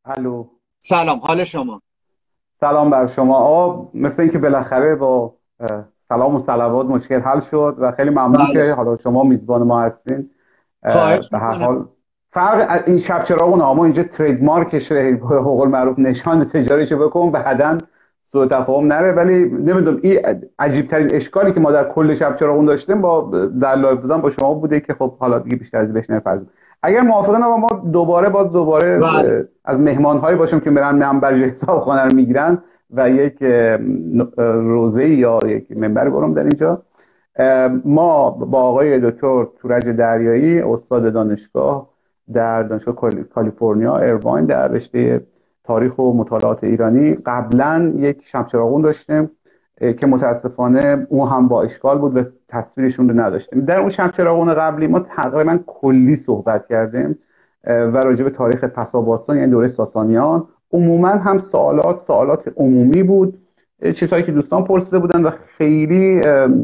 الو. سلام، حال شما؟ سلام بر شما آقا، مثل اینکه بالاخره با سلام و صلوات مشکل حل شد و خیلی ممنون بله. که حالا شما میزبان ما هستین. خواهش به هر میکنم. حال فرق این شب چراغون ما اینجا ترید مارکشه، به قول معروف نشان تجاریشو بکن بعداً سوء تفاهم نره. ولی نمیدونم این عجیب ترین اشکالی که ما در کل شب چراغون داشتیم با در لایو دادن با شما بوده که خب حالا دیگه بیشتر از این بهش نمی‌پردازیم. اگر موافقن آقا ما دوباره بله. از مهمان هایی باشیم که میرن منبر حساب خانه رو میگیرن و یک روزه یا یک منبر برام در اینجا. ما با آقای دکتر تورج دریایی، استاد دانشگاه در دانشگاه کالیفرنیا ایرواین در رشته تاریخ و مطالعات ایرانی، قبلا یک شمشراغون داشتیم که متاسفانه اون هم با اشکال بود و تصویرشون رو نداشتیم. در اون شمشراغون قبلی ما تقریبا کلی صحبت کردیم و راجع به تاریخ پساباستان یعنی دوره ساسانیان. عموما هم سوالات عمومی بود، چیزهایی که دوستان پرسیده بودن و خیلی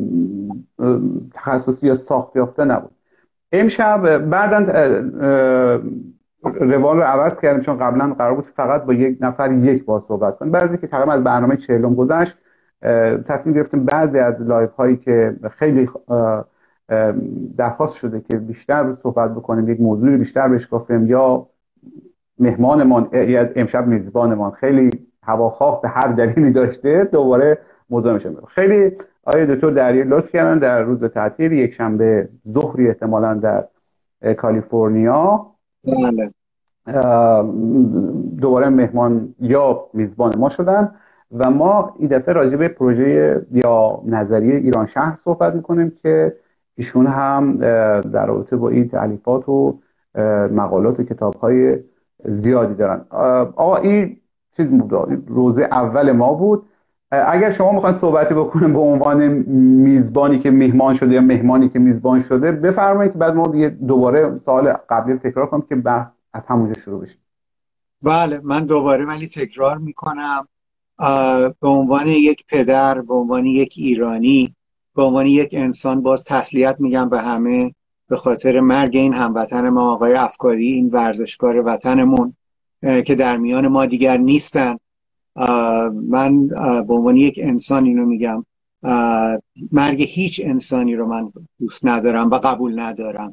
تخصصی یا ساخت یافته نبود. امشب بعدا روال رو عوض کردیم، چون قبلا قرار بود فقط با یک نفر یک بار صحبت کنیم. بعضی که تقریبا از برنامه 40 گذشت تصمیم گرفتیم بعضی از لایف هایی که خیلی درخواست شده که بیشتر صحبت بکنیم، یک موضوعی بیشتر بشکافیم، یا مهمانمان یا امشب میزبانمان خیلی هواخواه به هر دلیلی داشته دوباره موضوع میشه. خیلی آقای دکتر دریایی لطف کردن در روز تعطیل یک شنبه ظهری احتمالاً در کالیفرنیا بله. دوباره مهمان یا میزبان ما شدن و ما این دفعه راجع به پروژه یا نظریه ایران شهر صحبت میکنیم که ایشون هم در رابطه با این تألیفات و مقالات و کتاب‌های زیادی دارن. آقا این چیز بود، روزه اول ما بود. اگر شما میخواین صحبتی بکنیم به عنوان میزبانی که مهمان شده یا مهمانی که میزبان شده بفرمایید، که بعد ما دیگه دوباره سوال قبلی رو تکرار کنیم که بحث از همونجا شروع بشه. بله، من دوباره ولی تکرار میکنم. به عنوان یک پدر، به عنوان یک ایرانی، به عنوان یک انسان، باز تسلیت میگم به همه به خاطر مرگ این هموطن ما آقای افکاری، این ورزشکار وطنمون که در میان ما دیگر نیستن. من به عنوان یک انسان اینو میگم، مرگ هیچ انسانی رو من دوست ندارم و قبول ندارم.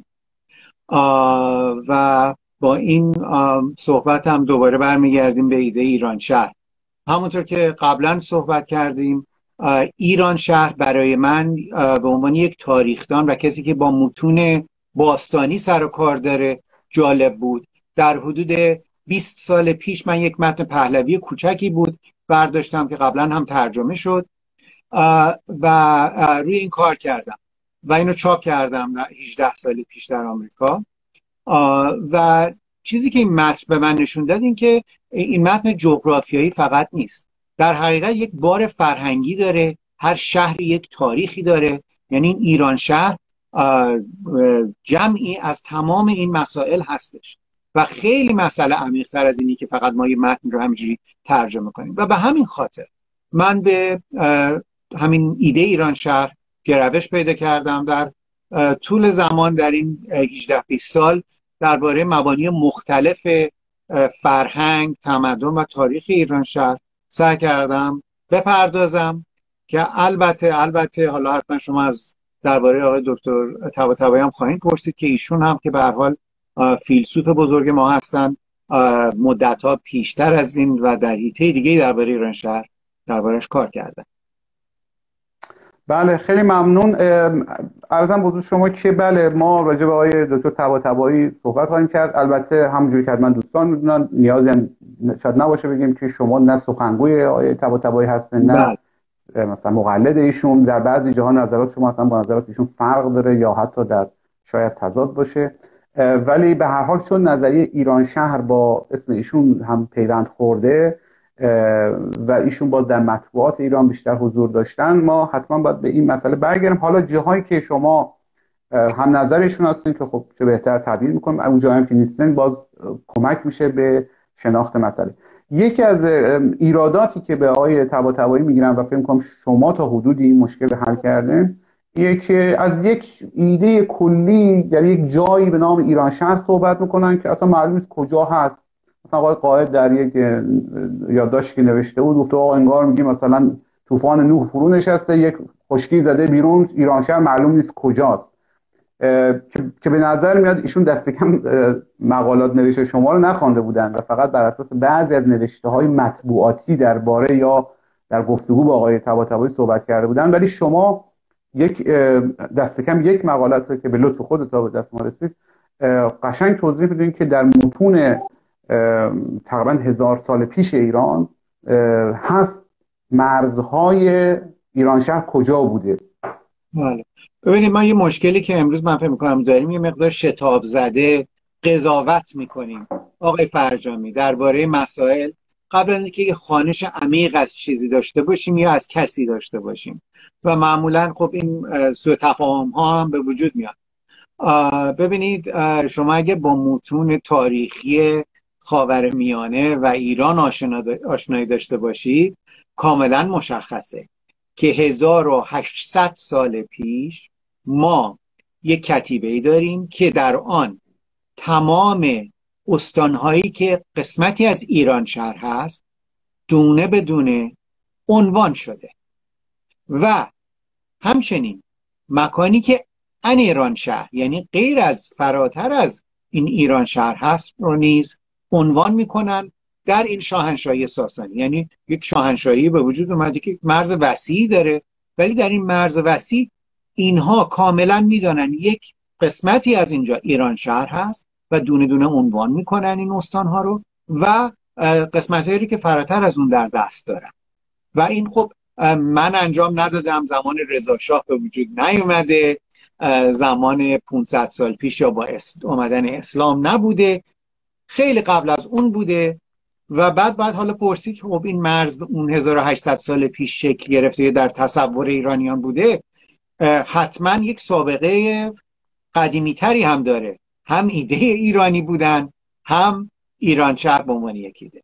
و با این صحبت هم دوباره برمیگردیم به ایده ایران شهر. همونطور که قبلا صحبت کردیم، ایران شهر برای من به عنوان یک تاریخدان و کسی که با متون باستانی سر و کار داره جالب بود. در حدود 20 سال پیش من یک متن پهلوی کوچکی بود برداشتم که قبلا هم ترجمه شد و روی این کار کردم و اینو چاپ کردم در 18 سال پیش در آمریکا. و چیزی که این متن به من نشون داد این که این متن جغرافیایی فقط نیست، در حقیقت یک بار فرهنگی داره. هر شهری یک تاریخی داره. یعنی این ایران شهر جمعی از تمام این مسائل هستش و خیلی مسئله عمیق‌تر از اینی که فقط ما یه متن رو همینجوری ترجمه کنیم. و به همین خاطر من به همین ایده ایران شهر گرایش پیدا کردم. در طول زمان در این 18-20 سال درباره مبانی مختلف فرهنگ، تمدن و تاریخ ایران شهر سعی کردم بپردازم که البته حالا حتما شما از درباره آقای دکتر طباطبایی هم خواهید پرسید که ایشون هم که به هر حال فیلسوف بزرگ ما هستن، مدت‌ها پیشتر از این و در حیطه دیگه درباره ایران شهر دربارش کار کردن. بله خیلی ممنون. عرضم بزرگ شما که بله ما راجع به آقای دکتر طباطبایی صحبت خواهیم کرد. البته همونجوری که من دوستان میدونن نیازی هم شاید نباشه بگیم که شما نه سخنگوی آقای طباطبایی هستین نه بله. مثلا مقلد ایشون. در بعضی جاها نظرات شما اصلا با نظرات ایشون فرق داره یا حتی در شاید تضاد باشه، ولی به هر حال چون نظریه ایران شهر با اسم ایشون هم پیوند خورده و ایشون باز در مطبوعات ایران بیشتر حضور داشتن، ما حتما باید به این مسئله برگردیم. حالا جاهایی که شما هم نظرشون هستین که خب چه بهتر تبیین میکنیم، اون جاهایی که نیستن باز کمک میشه به شناخت مسئله. یکی از ایراداتی که به آقای طباطبایی میگیرن و فکر کنم شما تا حدودی این مشکل حل کردن، اینه که از یک ایده کلی در یک جایی به نام ایران شهر صحبت میکنن که اصلا معلوم نیست کجا هست مثلا آقای قائد در یک یادداشتی که نوشته بود گفته آقا انگار میگی مثلا طوفان نوح فرو نشسته، یک خشکی زده بیرون، ایرانشهر معلوم نیست کجاست. که به نظر میاد ایشون دست کم مقالات نوشته شما رو نخوانده بودن و فقط بر اساس بعضی از نوشته های مطبوعاتی درباره یا در گفتگو با آقای طباطبایی صحبت کرده بودن، ولی شما یک دست کم یک مقالت رو که به لطف خودت به دست ما رسید قشنگ توضیح بدین که در متون تقریبا 1000 سال پیش ایران هست مرزهای ایرانشهر کجا بوده. بله. ببینید ما یه مشکلی که امروز من فکر می‌کنم داریم، یه مقدار شتاب زده قضاوت می‌کنیم آقای فرجامی درباره مسائل قبل از اینکه یه خوانش عمیق از چیزی داشته باشیم یا از کسی داشته باشیم و معمولا خب این سوء تفاهم ها هم به وجود میاد. ببینید شما اگه با متون تاریخی خاورمیانه و ایران آشنایی داشته باشید کاملا مشخصه که 1800 سال پیش ما یک کتیبه‌ای داریم که در آن تمام استانهایی که قسمتی از ایران شهر هست دونه به دونه عنوان شده و همچنین مکانی که ان ایران شهر یعنی غیر از فراتر از این ایران شهر هست رو نیز عنوان میکنن در این شاهنشاهی ساسانی. یعنی یک شاهنشاهی به وجود اومده که مرز وسیعی داره، ولی در این مرز وسیع اینها کاملا میدانن یک قسمتی از اینجا ایران شهر هست و دونه دونه عنوان میکنن این استانها رو و قسمتایی رو که فراتر از اون در دست دارن. و این خب من انجام ندادم، زمان رضا شاه به وجود نیومده، زمان 500 سال پیش یا با اومدن اسلام نبوده، خیلی قبل از اون بوده و بعد حالا پرسید که خب این مرز اون 1800 سال پیش شکل گرفته در تصور ایرانیان بوده، حتما یک سابقه قدیمی تری هم داره، هم ایده ایرانی بودن هم ایران شهر به عنوان یک ایده.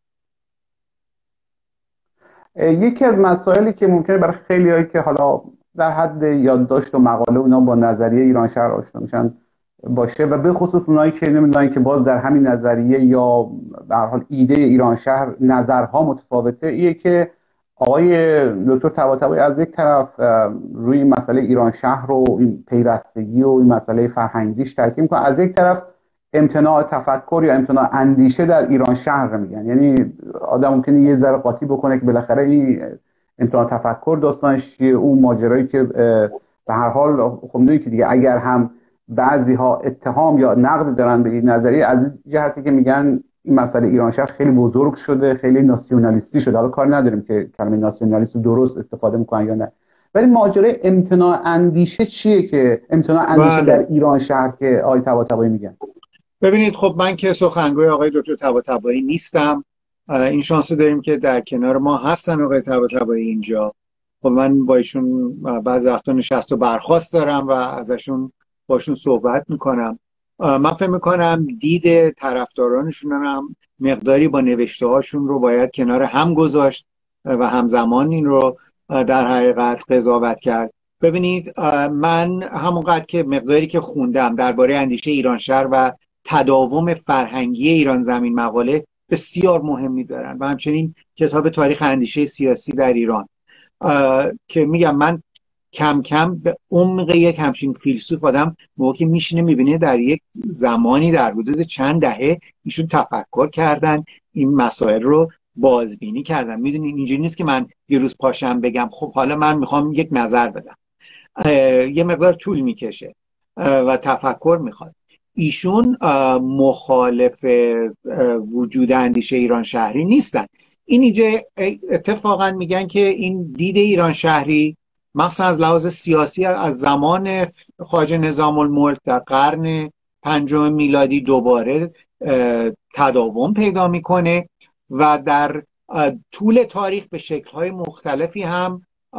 یکی از مسائلی که ممکنه برای خیلیایی که حالا در حد یادداشت و مقاله اونا با نظریه ایران شهر آشنا میشن باشه و به خصوص اونایی که نمیدونن که باز در همین نظریه یا به هر حال ایده ایران شهر نظرها متفاوته، ایه که آقای دکتر طباطبایی از یک طرف روی مسئله ایران شهر و این پیوستگی و این مسئله فرهنگیش تاکید میکنه، از یک طرف امتناع تفکر یا امتناع اندیشه در ایران شهر میگن. یعنی آدم ممکنه یه ذره قاطی بکنه که بالاخره این امتناع تفکر داستانش چیه، اون ماجرایی که به هر حال خب میدونی که دیگه اگر هم بعضی ها اتهام یا نقد دارن به این نظریه از جهتی که میگن این مسئله ایران شهر خیلی بزرگ شده، خیلی ناسیونالیستی شده، حالا کار نداریم که کلمه ناسیونالیست درست استفاده میکنن یا نه، ولی ماجرای امتناع اندیشه چیه که امتناع اندیشه در ایران شهر که آقای طباطبایی میگن؟ ببینید خب من که سخنگوی آقای دکتر طباطبایی نیستم، این شانس داریم که در کنار ما هستن آقای طباطبایی اینجا. خب من با ایشون بعضی وقتا نشست و برخاست دارم و ازشون باشون صحبت میکنم. من فکر میکنم دید طرفدارانشون هم مقداری با نوشته هاشون رو باید کنار هم گذاشت و همزمان این رو در حقیقت قضاوت کرد. ببینید من همونقدر که مقداری که خوندم درباره اندیشه ایران شهر و تداوم فرهنگی ایران زمین مقاله بسیار مهمی دارن و همچنین کتاب تاریخ اندیشه سیاسی در ایران که میگم من کم کم به عمق یک همچین فیلسوف آدم موقعی که میشینه میبینه در یک زمانی در حدود چند دهه ایشون تفکر کردن، این مسائل رو بازبینی کردن. میدونین اینجوری نیست که من یه روز پاشم بگم خب حالا من میخوام یک نظر بدم، یه مقدار طول میکشه و تفکر میخواد. ایشون مخالف وجود اندیشه ایران شهری نیستن. اینجا اتفاقا میگن که این دید ایران شهری مخصوصا از لحاظ سیاسی از زمان خواجه نظام الملک در قرن 5 میلادی دوباره تداوم پیدا میکنه و در طول تاریخ به شکل‌های مختلفی هم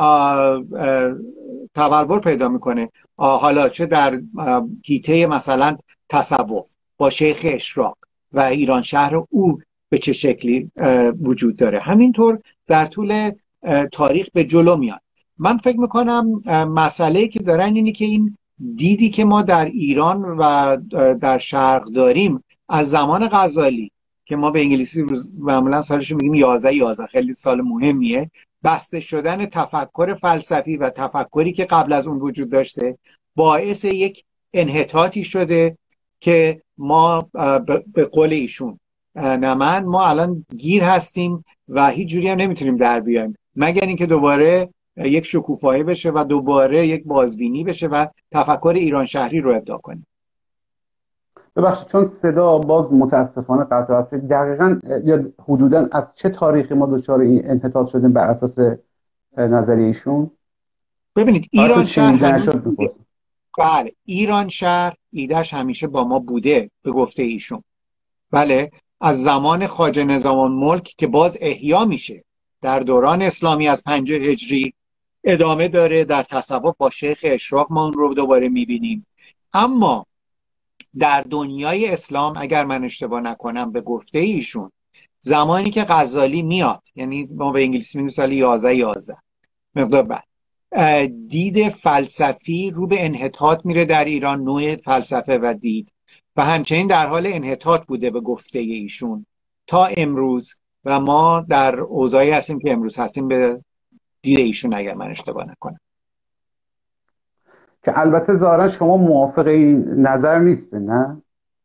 تبلور پیدا میکنه، حالا چه در حیطه مثلا تصوف با شیخ اشراق و ایران شهر او به چه شکلی وجود داره، همینطور در طول تاریخ به جلو میاد. من فکر میکنم مسئله که دارن اینی که این دیدی که ما در ایران و در شرق داریم از زمان غزالی که ما به انگلیسی معمولا سالش میگیم 11 خیلی سال مهمیه، بسته شدن تفکر فلسفی و تفکری که قبل از اون وجود داشته باعث یک انحطاطی شده که ما به قول ایشون ما الان گیر هستیم و هیچ جوری هم نمیتونیم در بیایم مگر اینکه دوباره یک شکوفایی بشه و دوباره یک بازبینی بشه و تفکر ایران شهری رو ابداع کنیم. ببخشید چون صدا باز متاسفانه قطع هست، دقیقاً یا حدوداً از چه تاریخی ما دچار این انحطاط شدیم بر اساس نظریه ایشون؟ ببینید ایران شهر بله ایران شهر ایدهش همیشه با ما بوده به گفته ایشون. بله، از زمان خواجه نظام الملک که باز احیا میشه در دوران اسلامی از 50 هجری ادامه داره، در تصوف با شیخ اشراق ما اون رو دوباره میبینیم. اما در دنیای اسلام اگر من اشتباه نکنم به گفته ایشون زمانی که غزالی میاد، یعنی ما به انگلیسی میگیم سال 11 مقدار بعد، دید فلسفی رو به انحطاط میره در ایران، نوع فلسفه و دید، و همچنین در حال انحطاط بوده به گفته ایشون تا امروز، و ما در اوضاعی هستیم که امروز هستیم به دید ایشون اگر من اشتباه نکنم. که البته ظاهرا شما موافق این نظر نیستین، نه؟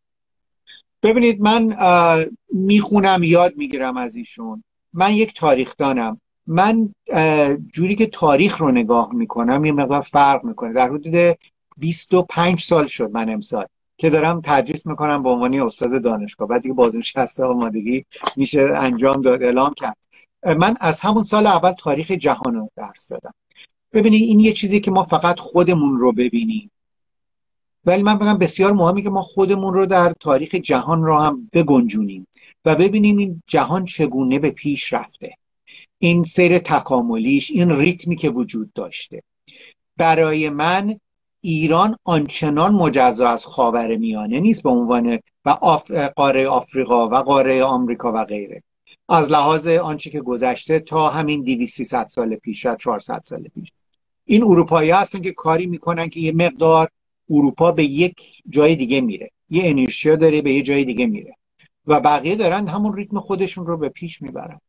ببینید من میخونم یاد میگیرم از ایشون، من یک تاریخدانم، من جوری که تاریخ رو نگاه میکنم یه مقدار فرق میکنه. در حدود 25 سال شد من امسال که دارم تدریس میکنم به عنوان استاد دانشگاه، بعد دیگه بازنشسته آمادگی میشه انجام داد، اعلام کرد. من از همون سال اول تاریخ جهان رو درس دادم. ببینید این یه چیزی که ما فقط خودمون رو ببینیم، ولی من بگم بسیار مهمه که ما خودمون رو در تاریخ جهان رو هم بگنجونیم و ببینیم این جهان چگونه به پیش رفته، این سیر تکاملیش، این ریتمی که وجود داشته. برای من ایران آنچنان مجزا از خاورمیانه نیست به عنوان و قاره آفریقا و قاره آمریکا و غیره، از لحاظ آنچه که گذشته تا همین 200-300 سال پیش یا 400 سال پیش. این اروپایی هستن که کاری میکنن که یه مقدار اروپا به یک جای دیگه میره، یه انرژیا داره به یه جای دیگه میره و بقیه دارن همون ریتم خودشون رو به پیش میبرن.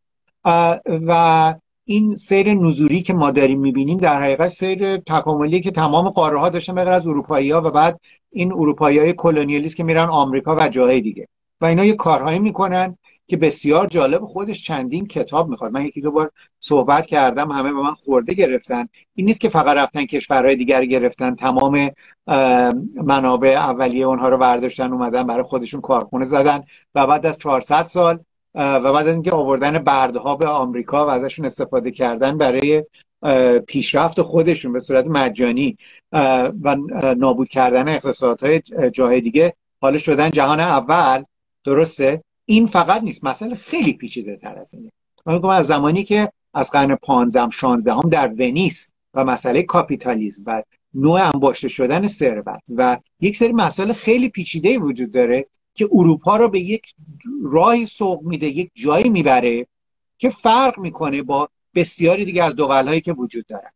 و این سیر نزولی که ما داریم میبینیم در حقیقت سیر تکاملی که تمام قاره ها داشتن بغیر از اروپایی ها، و بعد این اروپایی های کلونیالیست که میرن آمریکا و جاهای دیگه و اینا یه کارهایی میکنن که بسیار جالب، خودش چندین کتاب میخواد. من یکی دو بار صحبت کردم، همه به من خورده گرفتن. این نیست که فقط رفتن کشورهای دیگر گرفتن، تمام منابع اولیه اونها رو برداشتن اومدن برای خودشون کارخونه زدن و بعد از 400 سال و بعد از اینکه آوردن بردها به آمریکا و ازشون استفاده کردن برای پیشرفت خودشون به صورت مجانی و نابود کردن اقتصادهای جاهای دیگه، حالا شدن جهان اول. درسته؟ این فقط نیست، مسئله خیلی پیچیده تر از اینه. من میگم از زمانی که از قرن 15-16 در ونیس و مسئله کاپیتالیسم و نوع انباشته شدن ثروت و یک سری مسائل خیلی پیچیده وجود داره که اروپا رو به یک راهی سوق میده، یک جایی میبره که فرق میکنه با بسیاری دیگه از دولت‌هایی که وجود دارن.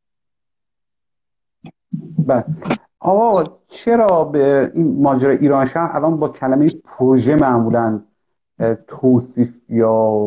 بله. آقا چرا به این ماجرا ایران شهر الان با کلمه پروژه معمولاً توصیف یا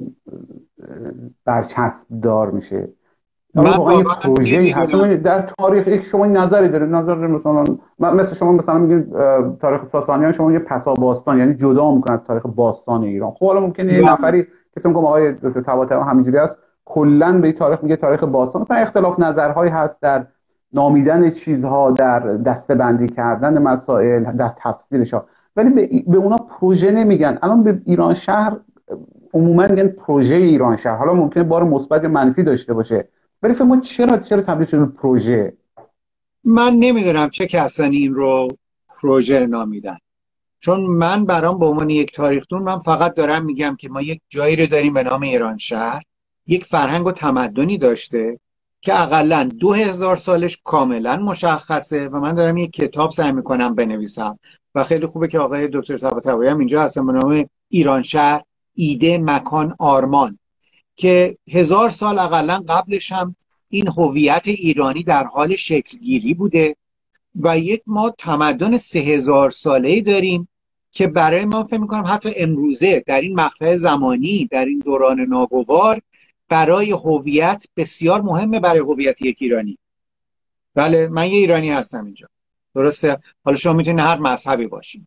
برچسب دار میشه؟ واقعا یه پروژه‌ای هست در تاریخ؟ شما این نظری داره؟ نظر مثلا مثل شما مثلا میگید تاریخ ساسانیان شما یه پسا باستان، یعنی جدا میکنه از تاریخ باستان ایران. خب حالا ممکنه یه نفری که فکر کنم آقای دکتر طباطبایی همینجوری است کلا به تاریخ میگه تاریخ باستان، مثلا اختلاف نظرهایی هست در نامیدن چیزها، در دسته‌بندی کردن مسائل، در تفسیرشها، ولی به اونا پروژه نمیگن. الان به ایران شهر عموما میگن پروژه ایران شهر، حالا ممکنه بار مثبت یا منفی داشته باشه، ولی فکر کنم چرا تبدیل شده به پروژه؟ من نمیدونم چه کسانی این رو پروژه نامیدن، چون من برام به عنوان یک تاریخدون من فقط دارم میگم که ما یک جایی رو داریم به نام ایران شهر، یک فرهنگ و تمدنی داشته که اقلاً 2000 سالش کاملا مشخصه و من دارم یک کتاب سعی میکنم بنویسم و خیلی خوبه که آقای دکتر طباطبایی هم اینجا هستن به نام ایران شهر، ایده، مکان، آرمان، که 1000 سال اقلاً قبلش هم این هویت ایرانی در حال شکل گیری بوده و یک ما تمدن 3000 ساله‌ای داریم که برای ما فکر میکنم حتی امروزه در این مقطع زمانی، در این دوران ناگوار، برای هویت بسیار مهمه، برای هویت یک ایرانی. بله، من یه ایرانی هستم اینجا، درسته؟ حالا شما میتونید هر مذهبی باشین.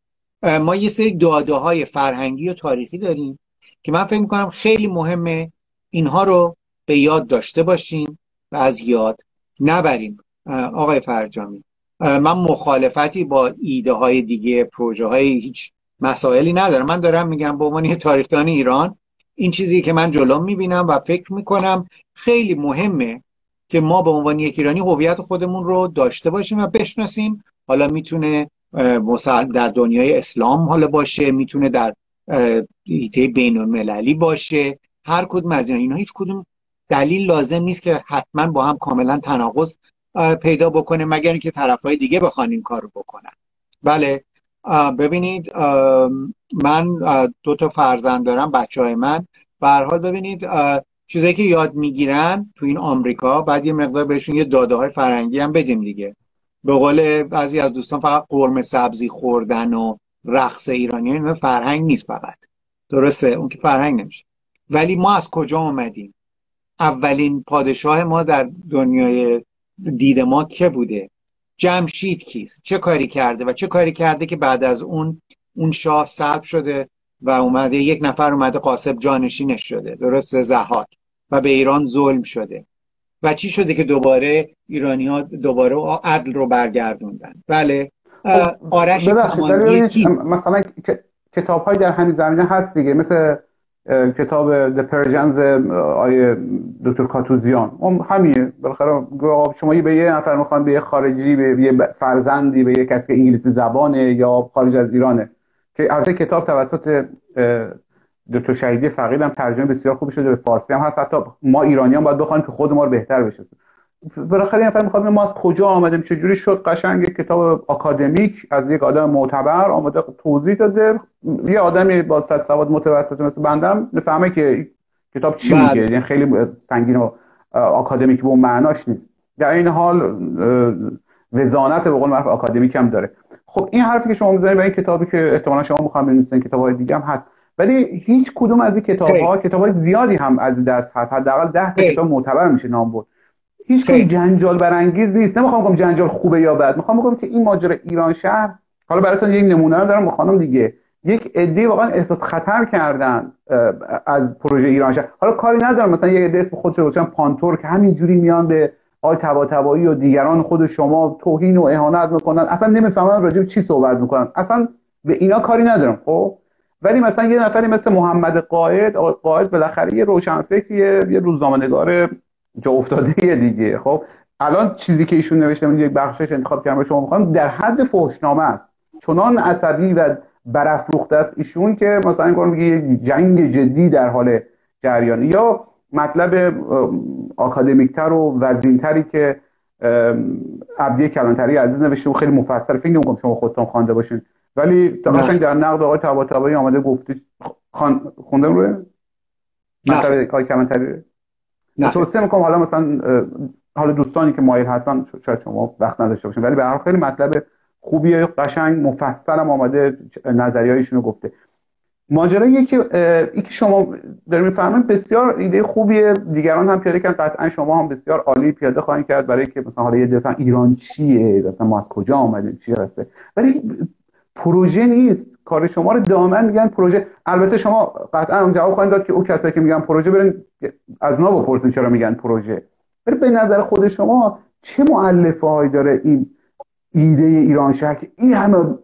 ما یه سری داده های فرهنگی و تاریخی داریم که من فکر میکنم خیلی مهمه اینها رو به یاد داشته باشیم و از یاد نبریم. آقای فرجامی، من مخالفتی با ایده های دیگه، پروژه های هیچ مسائلی ندارم. من دارم میگم به عنوان یه تاریخدان ایران این چیزی که من جلوم میبینم و فکر میکنم خیلی مهمه که ما به عنوان یک ایرانی هویت خودمون رو داشته باشیم و بشناسیم. حالا میتونه در دنیای اسلام حالا باشه، میتونه در حیطه بین المللی باشه، هر کدوم از اینا هیچ کدوم دلیل لازم نیست که حتما با هم کاملا تناقض پیدا بکنه، مگر اینکه طرفای دیگه بخوان این کار رو بکنن. بله، ببینید من 2 فرزند دارم، بچهای من به هر حال ببینید چیزایی که یاد میگیرن تو این آمریکا، بعد یه مقدار بهشون یه داده های فرهنگی هم بدیم دیگه. به قول بعضی از دوستان فقط قرمه سبزی خوردن و رقص ایرانی این فرهنگ نیست فقط، درسته؟ اون که فرهنگ نمیشه. ولی ما از کجا آمدیم؟ اولین پادشاه ما در دنیای دید ما که بوده؟ جمشید کیست؟ چه کاری کرده و چه کاری کرده که بعد از اون شاه سلب شده و اومده یک نفر اومده قاسب جانشینش شده، درسته؟ ضحاک، و به ایران ظلم شده و چی شده که دوباره ایرانی ها دوباره عدل رو برگردوندن. بله، آرش ببخشید مثلا کتاب های در همین زمینه هست دیگه، مثل کتاب The Persians آیه دکتر کاتوزیان، همینه بالاخره. شما به یه نفر میخوان، به یه خارجی، به یه فرزندی، به یه کسی که انگلیسی زبانه یا خارج از ایرانه، که البته کتاب توسط دکتر شهیدی فقید هم ترجمه بسیار خوبی شده، به فارسی هم هست. حتی ما ایرانیان باید بخوایم که خود ما رو بهتر بشناسیم. بالاخره یه نفر میخواد ما از کجا آمدیم، چجوری شد، قشنگ کتاب آکادمیک از یک آدم معتبر آمده توضیح داده. یه آدمی با صد سواد متوسط مثل بندم نفهمه که کتاب چی میگه، یعنی خیلی سنگین و آکادمیک به اون معناش نیست. در این حال وزانت به قول معروف آکادمیک هم داره. خب این حرفی که شما میزنید و این کتابی که احتمالاً شما میخوام بنویسین، کتاب‌های دیگه هم هست، ولی هیچ کدوم از این کتاب‌های زیادی هم از دست هست، حداقل 10 تا کتاب معتبر میشه نام برد. هیچ کدوم جنجال برانگیز نیست. نمیخوام بگم جنجال خوبه یا بد، میخوام بگم که این ماجرا ایران شهر، حالا براتون یک نمونه رو دارم با خانم دیگه، یک عده واقعا احساس خطر کردن از پروژه ایران شهر. حالا کاری ندارم مثلا یک عده اسم خودشو گذاشتن پانتور که همینجوری میان به آقای طباطبایی و دیگران خود شما توهین و اهانت میکنن، اصلا نمیفهمن راجع به چی صحبت میکنن، اصلا به اینا کاری ندارم. خب ولی مثلا یه نفری مثل محمد قائد، قائد بالاخره یه روشنفکریه، یه روزنامه‌نگار جا افتاده دیگه. خب الان چیزی که ایشون نوشته من یک بخشش انتخاب کردم شما میخوام، در حد فحشنامه است، چنان عصبی و برافروخته است ایشون که مثلا اینکار میگه جنگ جدی در حال جریان. یا مطلب آکادمیکتر و وزینتری که عبدی کلانتری عزیز نوشته و خیلی مفصل، فکر نمی‌کنم شما خودتون خوانده باشین، ولی قشنگ در نقد آقای طباطبایی آمده گفته. خوندم روی مطلب آقای کلانتری؟ توصیه میکنم. حالا مثلا حالا دوستانی که مایل هستن شاید شما وقت نداشته باشین، ولی به هر حال خیلی مطلب خوبیه، قشنگ مفصل هم آمده نظریه‌ایشون رو گفته. ماجرایی که شما دارین میفهمین بسیار ایده خوبیه، دیگران هم پیاده کردن، قطعا شما هم بسیار عالی پیاده خواهید کرد برای که مثلا حالا یه دفعه ایران چیه، مثلا ما از کجا آمدیم، چی هسته، ولی پروژه نیست. کار شما رو دائما میگن پروژه. البته شما قطعا هم جواب خواهید داد که او کسایی که میگن پروژه برین از اونا بپرسین چرا میگن پروژه. ولی به نظر خود شما چه مؤلفه‌ای داره این ایده ایران شهر که این همه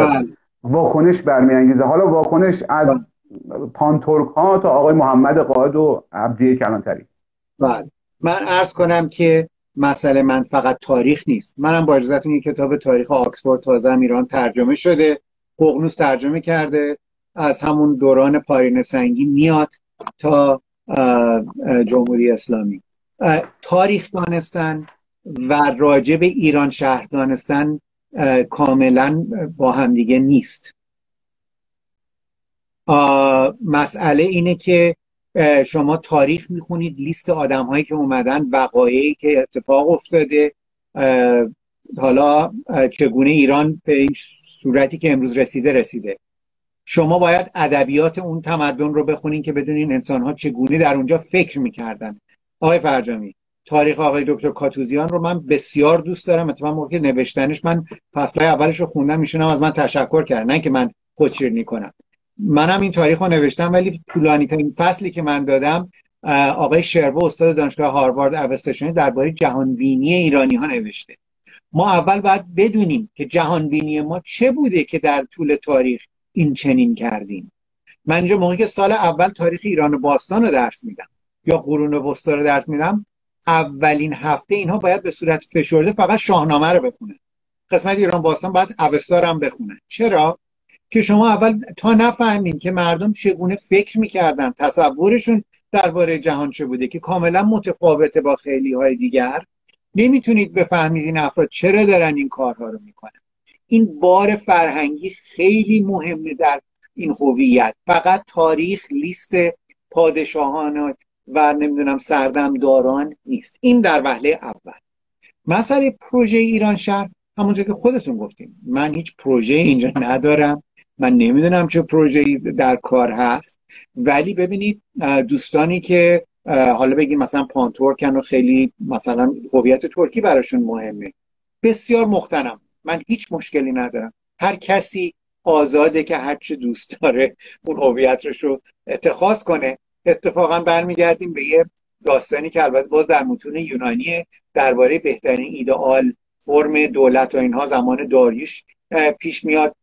واکنش برمیانگیزه؟ حالا واکنش از پانتورک ها تا آقای محمد قائد و عبدی کلانتری. من عرض کنم که مسئله من فقط تاریخ نیست. منم با اجازهتون یک کتاب تاریخ آکسفورد تازه ایران ترجمه شده، ققنوس ترجمه کرده، از همون دوران پارین سنگی میاد تا جمهوری اسلامی. تاریخ دانستن و راجع به ایران شهر دانستن کاملا با هم دیگه نیست. مسئله اینه که شما تاریخ میخونید، لیست آدم هایی که اومدن، وقایعی که اتفاق افتاده، حالا چگونه ایران به این صورتی که امروز رسیده. شما باید ادبیات اون تمدن رو بخونین که بدونین انسان‌ها چگونه در اونجا فکر می‌کردن. آقای فرجامی، تاریخ آقای دکتر کاتوزیان رو من بسیار دوست دارم. اتفاقا موقع نوشتنش من فصل‌های اولش رو خوندم، ایشون از من تشکر کردن، نه که من خودشیرینی کنم. منم این تاریخ رو نوشتم، ولی طولانی‌ترین فصلی که من دادم آقای شربو استاد دانشگاه هاروارد اوستشنی درباره جهانبینی ایرانی‌ها نوشته. ما اول باید بدونیم که جهانبینی ما چه بوده که در طول تاریخ این چنین کردیم. من اینجا موقعی که سال اول تاریخ ایران باستان رو درس میدم یا قرون وسطا رو درس میدم، اولین هفته اینها باید به صورت فشرده فقط شاهنامه رو بخونن. قسمت ایران باستان باید اوستا رو هم بخونن. چرا؟ که شما اول تا نفهمین که مردم چگونه فکر میکردن، تصورشون درباره جهان چه بوده که کاملا متفاوته با خیلی های دیگر، نمیتونید بفهمید این افراد چرا دارن این کارها رو میکنن. این بار فرهنگی خیلی مهمه در این هویت. فقط تاریخ لیست پادشاهان و نمیدونم سردمداران نیست. این در وهله اول. مسئله پروژه ایران شهر، همونطور که خودتون گفتیم، من هیچ پروژه اینجا ندارم، من نمیدونم چه پروژه‌ای در کار هست، ولی ببینید دوستانی که حالا بگیم مثلا پانتورکن و خیلی مثلا هویت ترکی براشون مهمه، بسیار مختنم، من هیچ مشکلی ندارم. هر کسی آزاده که هر چه دوست داره اون هویتش رو اتخاذ کنه. اتفاقا برمیگردیم به یه داستانی که البته باز در متون یونانیه، درباره بهترین ایدئال فرم دولت و اینها زمان داریوش پیش میاد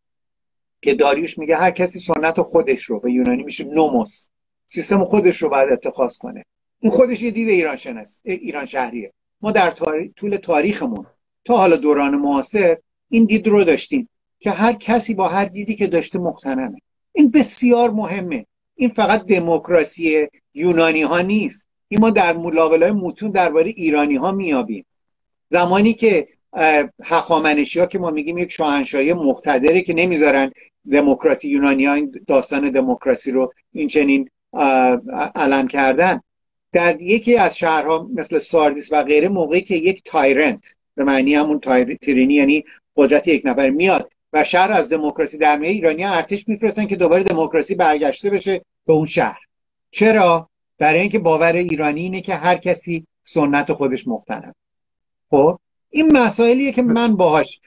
که داریوش میگه هر کسی سنت خودش رو، به یونانی میشه نوموس، سیستم خودش رو باید اتخاذ کنه. این خودش یه دید ایران شهریه. ما در طول تاریخمون تا حالا دوران معاصر این دید رو داشتیم که هر کسی با هر دیدی که داشته مقتنمه. این بسیار مهمه. این فقط دموکراسی یونانی ها نیست، این ما در ملاولای متون درباره ایرانی ها میابیم. زمانی که هخامنشی ها که ما میگیم یک شاهنشاهی مقتدره که نمیذارن دموکراسی، یونانی ها این داستان دموکراسی رو این چنین علم کردن، در یکی از شهرها مثل ساردیس و غیره، موقعی که یک تایرنت، به معنی همون تیرانی یعنی قدرت یک نفر، میاد و شهر از دموکراسی در میاد، ایرانی‌ها ارتش میفرستن که دوباره دموکراسی برگشته بشه به اون شهر. چرا؟ برای اینکه باور ایرانی اینه که هر کسی سنت خودش مقتنم. خب این مسائلیه که من باهاش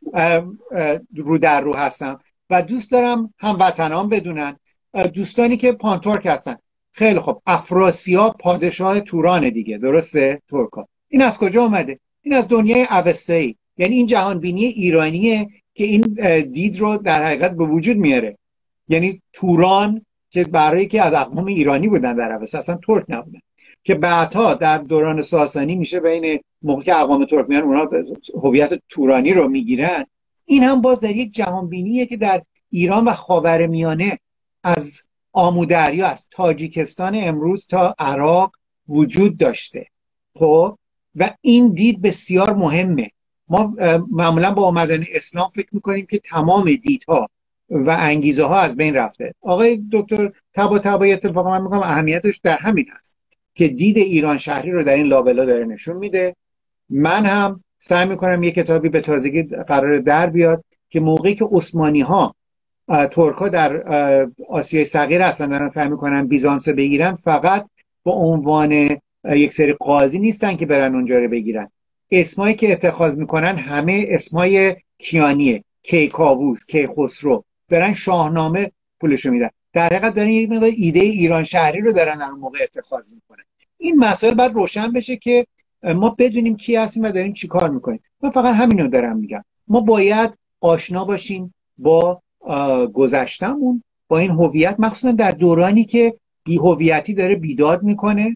رو در رو هستم و دوست دارم هموطنان بدونن. دوستانی که پانتورک هستن، خیلی خب، افراسیاب پادشاه توران دیگه، درسته؟ ترکا. این از کجا اومده؟ این از دنیای اوستایی، یعنی این جهانبینی ایرانیه که این دید رو در حقیقت به وجود میاره. یعنی توران که برای که از اقوام ایرانی بودن در اوستا، اصلا ترک نبودن، که بعدها در دوران ساسانی میشه بین موقع که اقوام ترک میان اونا هویت تورانی رو میگیرن. این هم باز در یک جهانبینیه که در ایران و خاورمیانه از آمودریا، از تاجیکستان امروز تا عراق وجود داشته. خب و این دید بسیار مهمه. ما معمولا با آمدن اسلام فکر میکنیم که تمام دیدها و انگیزه ها از بین رفته. آقای دکتر طباطبایی اتفاقا من میگم اهمیتش در همین است که دید ایران شهری رو در این لابلا داره نشون میده. من هم سعی میکنم یک کتابی به تازگی قرار در بیاد که موقعی که عثمانی ها ترک ها در آسیای صغیر هستن دارن سعی میکنن بیزانس بگیرن، فقط با عنوان یک سری قاضی نیستن که برن اونجا رو بگیرن. اسمایی که اتخاذ میکنن همه اسمای کیانیه، کیکاووس، کیخسرو، دارن شاهنامه پولشو میدن. در حقیقت دارن یک مقدار ایده ایران شهری رو دارن در اون موقع اتخاذ میکنن. این مسائل باید روشن بشه که ما بدونیم کی هستیم و داریم چی کار میکنیم. من فقط همینو دارم میگم. ما باید آشنا باشیم با گذشتمون، با این هویت، مخصوصا در دورانی که بی هویتی داره بیداد میکنه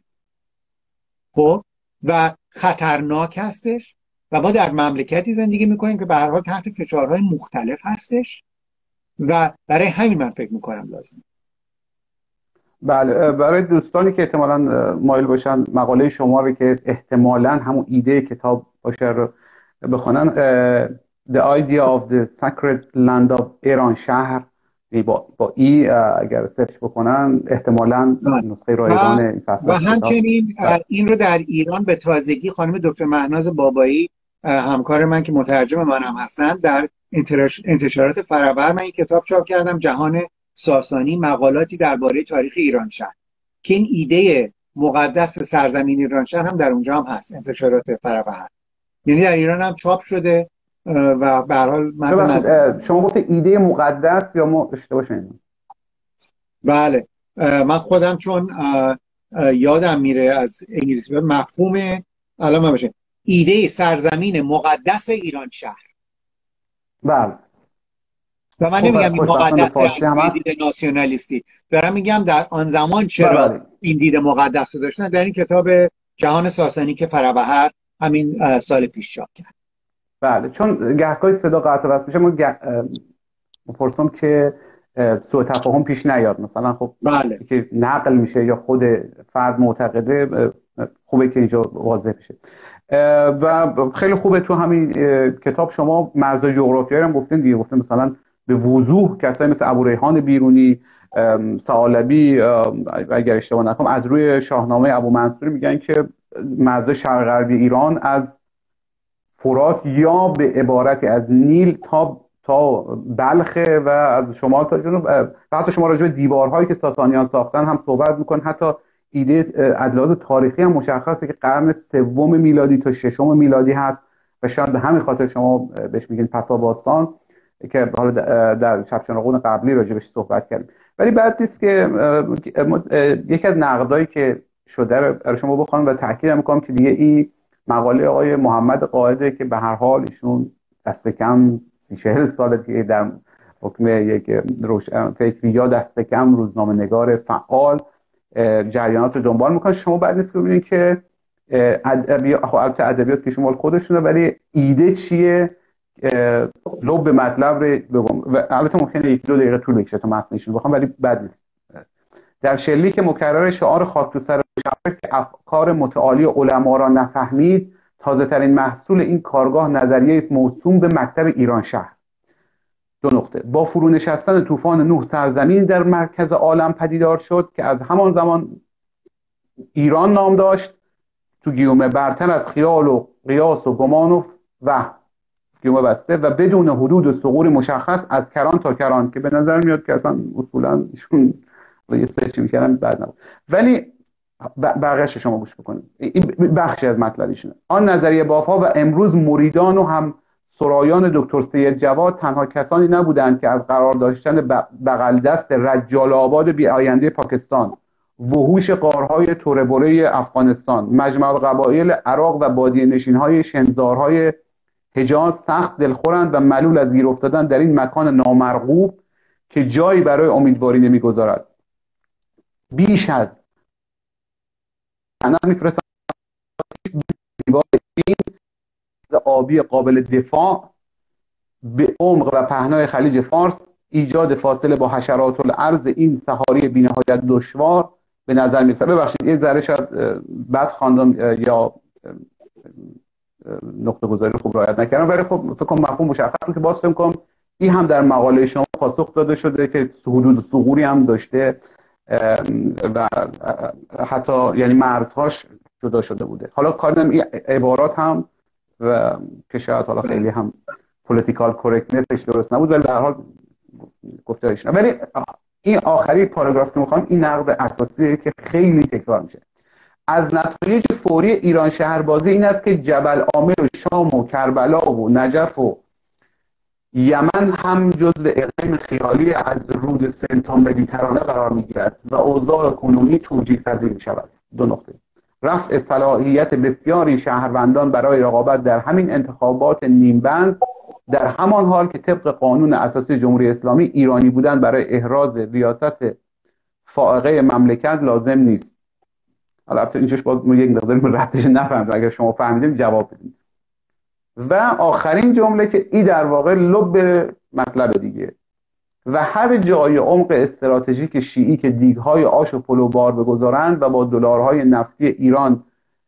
خب و خطرناک هستش و ما در مملکتی زندگی میکنیم که به هر حال تحت فشارهای مختلف هستش و برای همین من فکر میکنم لازم. بله، برای دوستانی که احتمالاً مایل باشن مقاله شما رو که احتمالاً همون ایده کتاب باشه رو بخونن، The Idea of the Sacred Land of ایران شهر، با ای اگر سرچ بکنن احتمالاً نسخه رایگان این فصل. و همچنین این رو در ایران به تازگی خانم دکتر مهناز بابایی، همکار من که مترجم منم هستن، در انتشارات فرابر من این کتاب چاپ کردم، جهان ساسانی، مقالاتی درباره تاریخ ایرانشهر، که این ایده مقدس سرزمین ایرانشهر هم در اونجا هم هست، انتشارات فرابر، یعنی در ایران هم چاپ شده. و به هر حال شما گفته ایده مقدس یا ما اشتباه شدیم؟ بله، من خودم چون یادم میره از انگلیسی مفهوم الان من باشه ایده سرزمین مقدس ایران شهر. بله. و من نمیگم این مقدس از دید ناسیونالیستی، دارم میگم در آن زمان چرا این دید مقدس رو داشتن. در این کتاب جهان ساسانی که فرابهر همین سال پیش چاپ کرد. بله، چون گهگاهی صدا قطع و وصل میشه، ما پرسم که سوء تفاهم پیش نیاد، مثلا خب بله. که نقل میشه یا خود فرد معتقده، خوبه که اینجا واضح بشه. و خیلی خوبه تو همین کتاب شما مرزهای جغرافیایی هم گفتین دیگه، گفتین مثلا به وضوح کسایی مثل ابوریحان بیرونی، ثعلبی اگر اشتباه نکنم، از روی شاهنامه ابومنصور میگن که مرزهای شرق غربی ایران از فرات یا به عبارتی از نیل تا بلخ و از شمال تا جنوب. حتی شما راجع به دیوارهایی که ساسانیان ساختن هم صحبت میکنن. حتی ایده از لحاظ تاریخی هم مشخصه که قرن سوم میلادی تا ششم میلادی هست و شاید به همین خاطر شما بهش میگین پسا باستان، که حالا در شبچناقون قبلی راجع بهش صحبت کردیم. ولی بعد نیست که یکی از نقدایی که شده رو شما بخوام و تاکید میکنم که دیگه این مقاله آقای محمد قائده که به هر حال ایشون دست کم 30-40 ساله که در حکم یک فکری یا دست کم روزنامه‌نگار فعال جریانات رو دنبال میکنه. شما بعد نیست که ببینید که البته ادبیات که شما خودشونه، ولی ایده چیه، لب مطلب رو بگم. و البته ممکنه 1-2 دقیقه طول بکشه تا متنشون بخوام، ولی بعد نیست. در شلیک مکرر شعار خاک تو سر مشرف که افکار متعالی علما را نفهمید، تازه ترین محصول این کارگاه نظریه است موسوم به مکتب ایران شهر. 2 نقطه. با فرو نشستن طوفان نوح سرزمین در مرکز عالم پدیدار شد که از همان زمان ایران نام داشت، تو گیومه برتر از خیال و قیاس و گمان و گیومه بسته و بدون حدود و ثغور مشخص از کران تا کران، که به نظر میاد که اصلا اصولا ایشون یه سرچی میکردن بعد نبود. ولی بقیه‌اش شما گوش بکنید، این بخشی از مطلبیشونه. آن نظریه بافا و امروز مریدان و هم سرایان دکتر سید جواد تنها کسانی نبودند که از قرار داشتن بغل دست رجال آباد بی آینده پاکستان، وحوش غارهای توربره افغانستان، مجمع القبایل عراق و بادیه نشین‌های شنزارهای حجاز سخت دلخورند و ملول از گیر افتادن در این مکان نامرغوب که جایی برای امیدواری نمیگذارد. بیش از انا میفرستن آبی قابل دفاع به عمق و پهنای خلیج فارس، ایجاد فاصله با حشرات الارض این سحاری بی‌نهایت دشوار به نظر میرسد. ببخشید یه ذره شاید بد خواندم یا نقطه گذاری خوب رعایت نکردم، ولی خب فکر کنم مفهوم مشخصه که باز فکر کنم این هم در مقاله شما پاسخ داده شده که حدود ثغوری هم داشته و حتی یعنی مرزهاش جدا شده بوده. حالا کاردم این عبارات هم و که شاید حالا خیلی هم پولیتیکال کورکتنسش درست نبود، ولی در حال گفته ایشون. ولی این آخری پاراگراف که میخوام، این نقد اساسیه که خیلی تکرار میشه. از نتایج فوری ایران شهربازی این است که جبل عامر و شام و کربلا و نجف و یمن هم جزو اقلیم خیالی از رود سن تا مدیترانه قرار میگیرد و اوضاع کنونی توجیه پذیر میشود. 2 نقطه. رفع صلاحیت بسیاری شهروندان برای رقابت در همین انتخابات نیمبند، در همان حال که طبق قانون اساسی جمهوری اسلامی ایرانی بودن برای احراز ریاست فائقه مملکت لازم نیست. البته اینجاش باز یک مقدار ربطش نفهمیدم، اگر شما فهمیدین جواب بدید. و آخرین جمله که این در واقع لب مطلب دیگه، و هر جای عمق استراتژیک شیعی که دیگهای آش و پلو بار بگذارند و با دلارهای نفتی ایران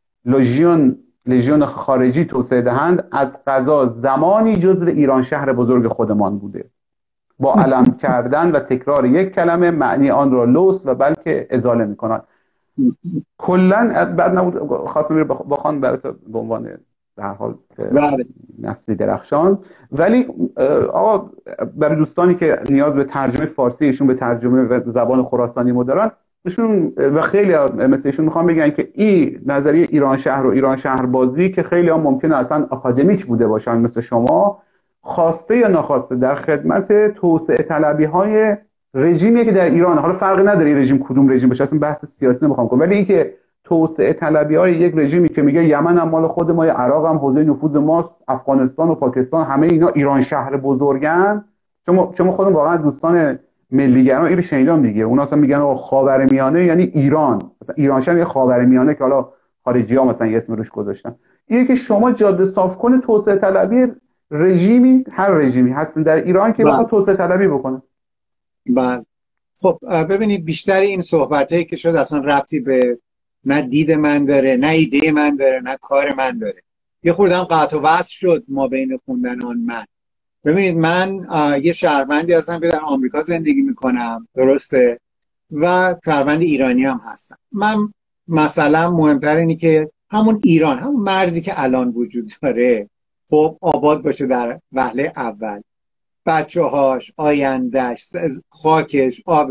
لژیون خارجی توسعه دهند، از قضا زمانی جزو ایران شهر بزرگ خودمان بوده. با علم کردن و تکرار یک کلمه معنی آن را لوس و بلکه ازاله می‌کنند. کلاً بعد نبود خواستم بخوام برات به عنوان به هر حال بله نسلی درخشان. ولی آقا برای دوستانی که نیاز به ترجمه فارسی ایشون به ترجمه زبان خراسانی ما دارن، ایشون و خیلی مثل ایشون میخوام بگن که این نظریه ایران شهر و ایران شهر بازی که خیلی هم ممکنه اصلا آکادمیک بوده باشن مثل شما، خواسته یا ناخواسته در خدمت توسعه طلبی های رژیمیه که در ایران، حالا فرقی نداره رژیم کدوم رژیم باشه، اصلا بحث سیاسی نمیخوام کنم، ولی اینکه توسعه طلبی های یک رژیمی که میگه یمن هم مال خود ما، عراق هم حوزه نفوذ ماست، افغانستان و پاکستان همه اینا ایران شهر بزرگن. چون خودم واقعا دوستان ملیگرا اینو شنیدم دیگه، اونا اصلا میگن آقا خاورمیانه یعنی ایران، مثلا ایران شهر یه خاورمیانه که حالا خارجی‌ها مثلا یه اسم روش گذاشتن. اینه که شما جاده صاف کنه توسعه طلبی رژیمی، هر رژیمی هستن در ایران که بخواد توسعه طلبی بکنه. بله خب ببینید بیشتر این صحبتایی که شد اصلا ربطی به نه دید من داره، نه ایده من داره، نه کار من داره. یه خوردم قطع و وصل شد ما بین خوندن آن من. ببینید من یه شهروندی هستم که در آمریکا زندگی میکنم، درسته، و شهروند ایرانی هم هستم. من مثلا مهمتر اینی که همون ایران، همون مرزی که الان وجود داره خب آباد باشه در وهله اول، بچه‌هاش، آیندهش، خاکش، آب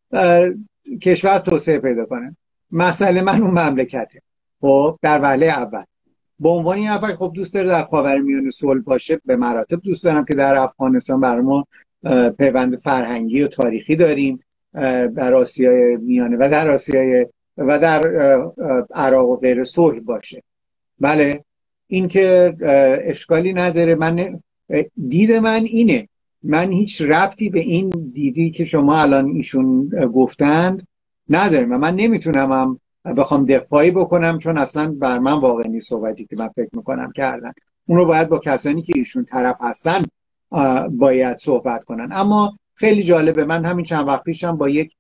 کشور توسعه پیدا کنه. مسئله من اون مملکته خب در وهله اول. به عنوان این نفر خب دوست داره در خاورمیانه صلح باشه، به مراتب دوست دارم که در افغانستان برای ما پیوند فرهنگی و تاریخی داریم، در آسیای میانه و در آسیای و در عراق و غیره صلح باشه. بله این که اشکالی نداره. من دید من اینه، من هیچ ربطی به این دیدی که شما الان ایشون گفتند ندارم و من نمیتونم هم بخوام دفاعی بکنم، چون اصلا بر من واقع نیست صحبتی که من فکر میکنم کردن. اون رو باید با کسانی که ایشون طرف هستن باید صحبت کنن. اما خیلی جالبه، من همین چند وقت پیشم با یک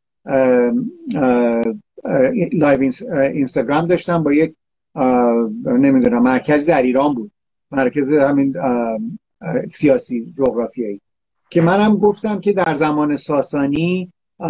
لایو اینستاگرام داشتم با یک نمیدونم مرکز در ایران بود، مرکز همین سیاسی جغرافیایی، که منم گفتم که در زمان ساسانی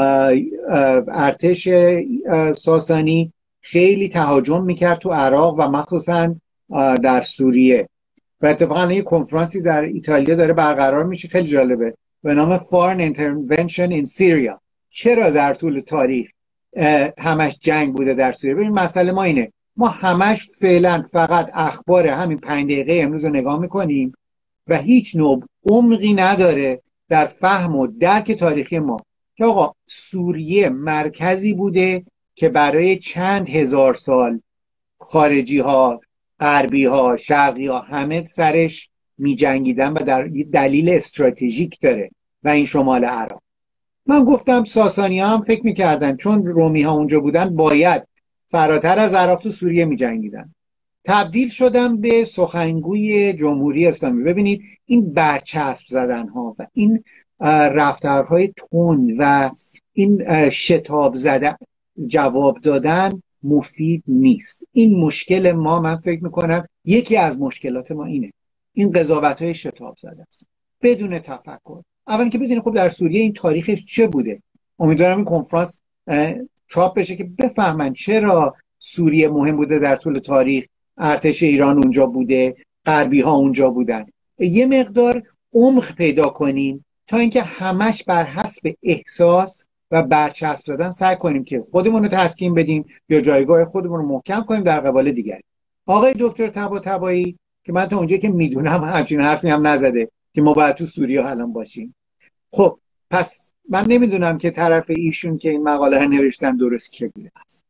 ارتش ساسانی خیلی تهاجم میکرد تو عراق و مخصوصا در سوریه، و اتفاقا یه کنفرانسی در ایتالیا داره برقرار میشه خیلی جالبه به نام Foreign Intervention in Syria. چرا در طول تاریخ همش جنگ بوده در سوریه؟ ببین مسئله ما اینه، ما همش فعلا فقط اخبار همین 5 دقیقه امروز رو نگاه میکنیم و هیچ نوع عمقی نداره در فهم و درک تاریخی ما، که آقا سوریه مرکزی بوده که برای چند هزار سال خارجی ها، غربی ها، شرقی ها همه سرش می جنگیدن و در دلیل استراتژیک داره و این شمال عراق. من گفتم ساسانی ها هم فکر می کردن چون رومی ها اونجا بودن باید فراتر از عراق تو سوریه می جنگیدن. تبدیل شدم به سخنگوی جمهوری اسلامی. ببینید این برچسب زدن ها و این رفتارهای تند و این شتاب زدن، جواب دادن مفید نیست. این مشکل ما، من فکر میکنم یکی از مشکلات ما اینه، این قضاوت‌های شتاب زده است بدون تفکر. اولا که بدونید خب در سوریه این تاریخش چه بوده. امیدوارم این کنفرانس چاپ بشه که بفهمن چرا سوریه مهم بوده در طول تاریخ، ارتش ایران اونجا بوده، غربی ها اونجا بودن. یه مقدار عمق پیدا کنیم تا اینکه همش بر حسب احساس و برچسب زدن سعی کنیم که خودمون رو تسکین بدیم یا جایگاه خودمون رو محکم کنیم در قبال دیگری. آقای دکتر طباطبایی که من تا اونجایی که میدونم همچین حرفی هم نزده که ما باید تو سوریه الان باشیم. خب پس من نمیدونم که طرف ایشون که این مقاله رو نوشتن درست کی بوده است.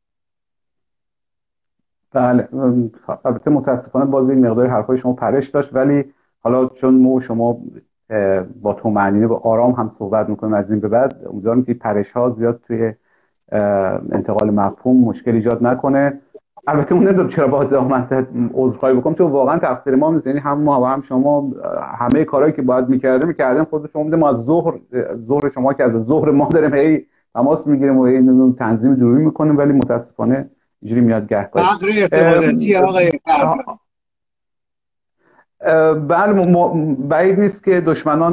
بله البته متاسفانه باز این مقدار حرفای شما پرش داشت، ولی حالا چون ما و شما با طمأنینه و آرام هم صحبت میکنیم از این به بعد، امیدوارم که پرش ها زیاد توی انتقال مفهوم مشکل ایجاد نکنه. البته اون نمیدونم چرا باید زحمت عذرخواهی بکنم، چون واقعا تقصیر ما نیست، یعنی هم ما و هم شما همه کارهایی که باید میکردیم خود شما ما از ظهر شما که از ظهر ما داریم هی تماس میگیریم و هی تنظیم جوری میکنیم، ولی متاسفانه اینجوری میاد گهگاهی. فقر ارتباطاتی آقای بله بعید نیست که دشمنان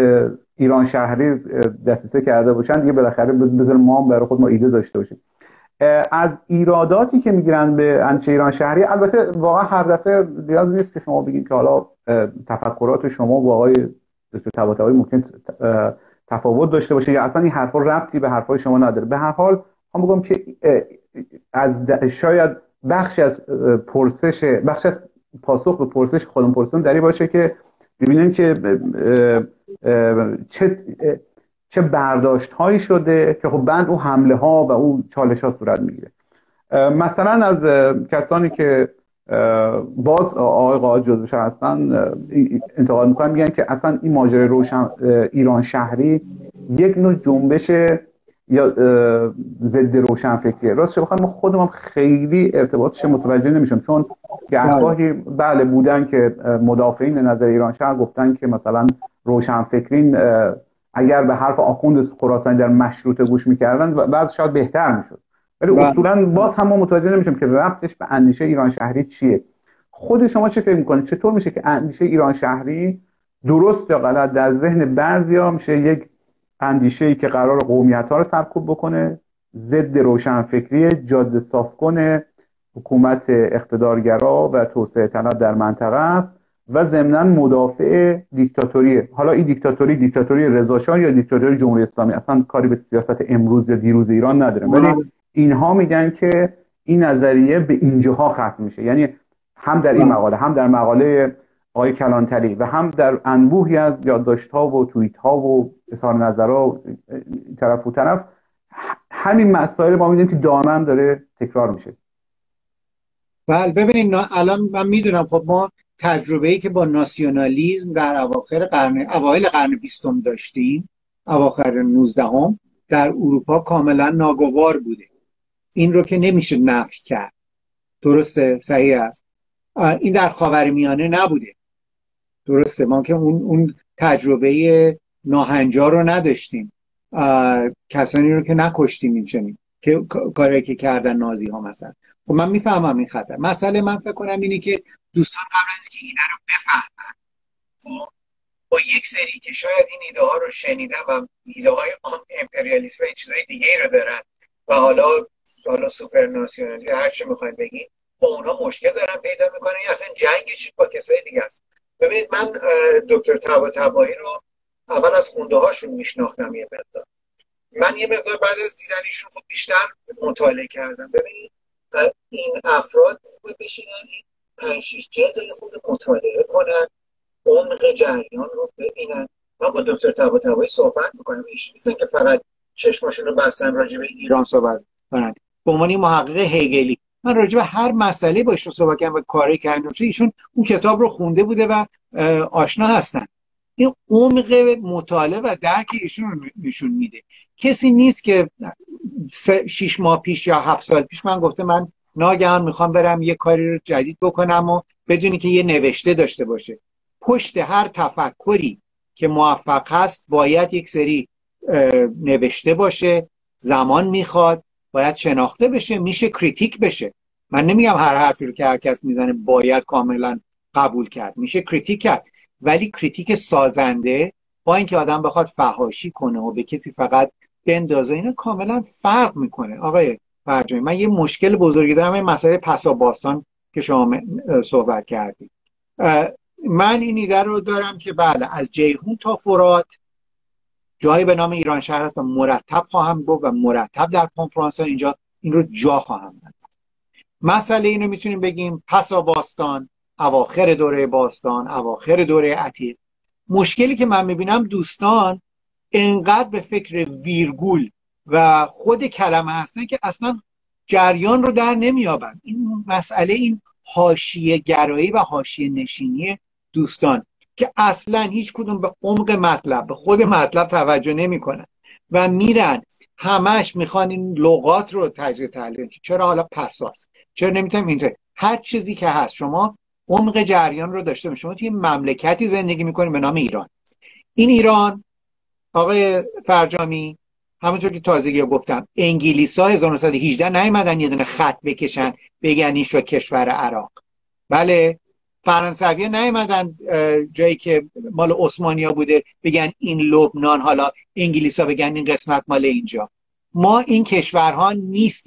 ایران شهری دسیسه کرده باشن دیگه، بالاخره بذار ما هم برای خود ما ایده داشته باشیم. از ایراداتی که میگیرن به اندیشه ایران شهری، البته واقعا هر دفعه نیاز نیست که شما بگید که حالا تفکرات شما و آقای دکتر طباطبایی ممکن تفاوت داشته باشه یا اصلا این حرفا ربطی به حرفای شما نداره. به هر حال من میگم که شاید بخش از پاسخ به پرسش خودم پرسیدن در این باشه که ببینیم که چه برداشت هایی شده که خب بعد اون حمله ها و اون چالش ها صورت میگیره. مثلا از کسانی که باز آقای قائد جزوش هستن انتقاد میکنن، میگن که اصلا این ماجرای ایران شهری یک نوع جنبش یا ضد روشنفکریه. راستش بخوام خودم خیلی ارتباطش متوجه نمیشم، چون گاهی بله بودن که مدافعین نظر ایران شهر گفتن که مثلا روشنفکرین اگر به حرف آخوند خراسانی در مشروطه گوش میکردن بعد شاید بهتر میشد، ولی اصولا باز هم ما متوجه نمیشم که ربطش به اندیشه ایران شهری چیه. خود شما چه فکر میکنید؟ چطور میشه که اندیشه ایران شهری درست یا غلط در ذهن بعضیا میشه یک اندیشه‌ای که قرار قومیت‌ها رو سرکوب بکنه، ضد روشنفکری، جاده صاف کنه، حکومت اقتدارگرا و توسعه طلب در منطقه است و ضمناً مدافع دیکتاتوریه. حالا این دیکتاتوری رضا شاه یا دیکتاتوری جمهوری اسلامی اصلا کاری به سیاست امروز یا دیروز ایران نداره، ولی اینها میگن که این نظریه به اینجاها ختم میشه. یعنی هم در این مقاله، هم در مقاله آقای کلانتری و هم در انبوهی از یادداشت‌ها و توییت‌ها و اظهار نظرها طرف و طرف همین مسائل ما می‌بینیم که دائما داره تکرار میشه. بله ببینید الان من میدونم خب ما تجربه‌ای که با ناسیونالیسم در اوایل قرن 20 داشتیم، اواخر 19 در اروپا کاملا ناگوار بوده. این رو که نمیشه نفی کرد. درسته، صحیح است. این در خاورمیانه نبوده. درسته، ما که اون تجربه ناهنجا رو نداشتیم، کسانی رو که نکشتیم این که کاری که کردن نازی ها مثلا. خب من میفهمم این خطر. مسئله من فکر کنم اینه که دوستان قبل از که اینا رو بفهمن، خب با یک سری که شاید این ایده ها رو شنیدن و ایده های امپریالیسم و چیزای دیگه رو دارن و حالا سوپر ناسیونالیسم هر چی میخواین بگین، با اونا مشکل دارن پیدا میکنن یا اصلا جنگش با کسای دیگه است. ببینید من دکتر طباطبایی رو اول از خونده هاشون میشناختم، یه مقدار بعد از دیدنشون خب بیشتر مطالعه کردم. ببینید این افراد خوبه بشینن این 5-6 جلد خود مطالعه کنن، عمق جریان رو ببینن. من با دکتر طباطبایی صحبت میکنم، ایشون نیستن که فقط چشماشون رو بستن راجع به ایران صحبت کنن. به عنوان محقق هگلی من راجع به هر مسئله با ایشون صحبت کردم و کاری کردم، ایشون اون کتاب رو خونده بوده و آشنا هستن. این عمق مطالعه و درک ایشون نشون میده. کسی نیست که 6 ماه پیش یا 7 سال پیش من گفته من ناگهان میخوام برم یه کاری رو جدید بکنم و بدونی که یه نوشته داشته باشه. پشت هر تفکری که موفق هست باید یک سری نوشته باشه، زمان میخواد، باید شناخته بشه، میشه کریتیک بشه. من نمیگم هر حرفی رو که هر کس میزنه باید کاملا قبول کرد، میشه کریتیک کرد، ولی کریتیک سازنده با اینکه آدم بخواد فحاشی کنه و به کسی فقط بندازه، اینا کاملا فرق میکنه. آقای فرجانی من یه مشکل بزرگی دارم، این مسئله پساباستان که شما صحبت کردید. من این ایده رو دارم که بله از جیهون تا فرات جایی به نام ایران شهر هست و مرتب خواهم گفت و مرتب در کنفرانس ها اینجا این رو جا خواهم داد. مسئله اینو میتونیم بگیم پساباستان، اواخر دوره باستان، اواخر دوره عتیق. مشکلی که من میبینم دوستان انقدر به فکر ویرگول و خود کلمه هستن که اصلا جریان رو در نمیابن. این مسئله این حاشیه گرایی و حاشیه نشینی دوستان که اصلا هیچ کدوم به عمق مطلب، به خود مطلب توجه نمیکنن و میرن همش میخوان این لغات رو تجزیه تحلیل کنن. چرا حالا پساست، چرا نمیتونم اینطور، هر چیزی که هست شما عمق جریان رو داشته باشید. شما توی مملکتی زندگی میکنید به نام ایران. این ایران آقای فرجامی همونطور که تازگی گفتم انگلیس‌ها 1918 نیومدن یه دونه خط بکشن بگن این شد کشور عراق. بله فرانسوی‌ها نیومدن جایی که مال عثمانی‌ها بوده بگن این لبنان، حالا انگلیس‌ها بگن این قسمت مال اینجا. ما این کشورها نیستیم.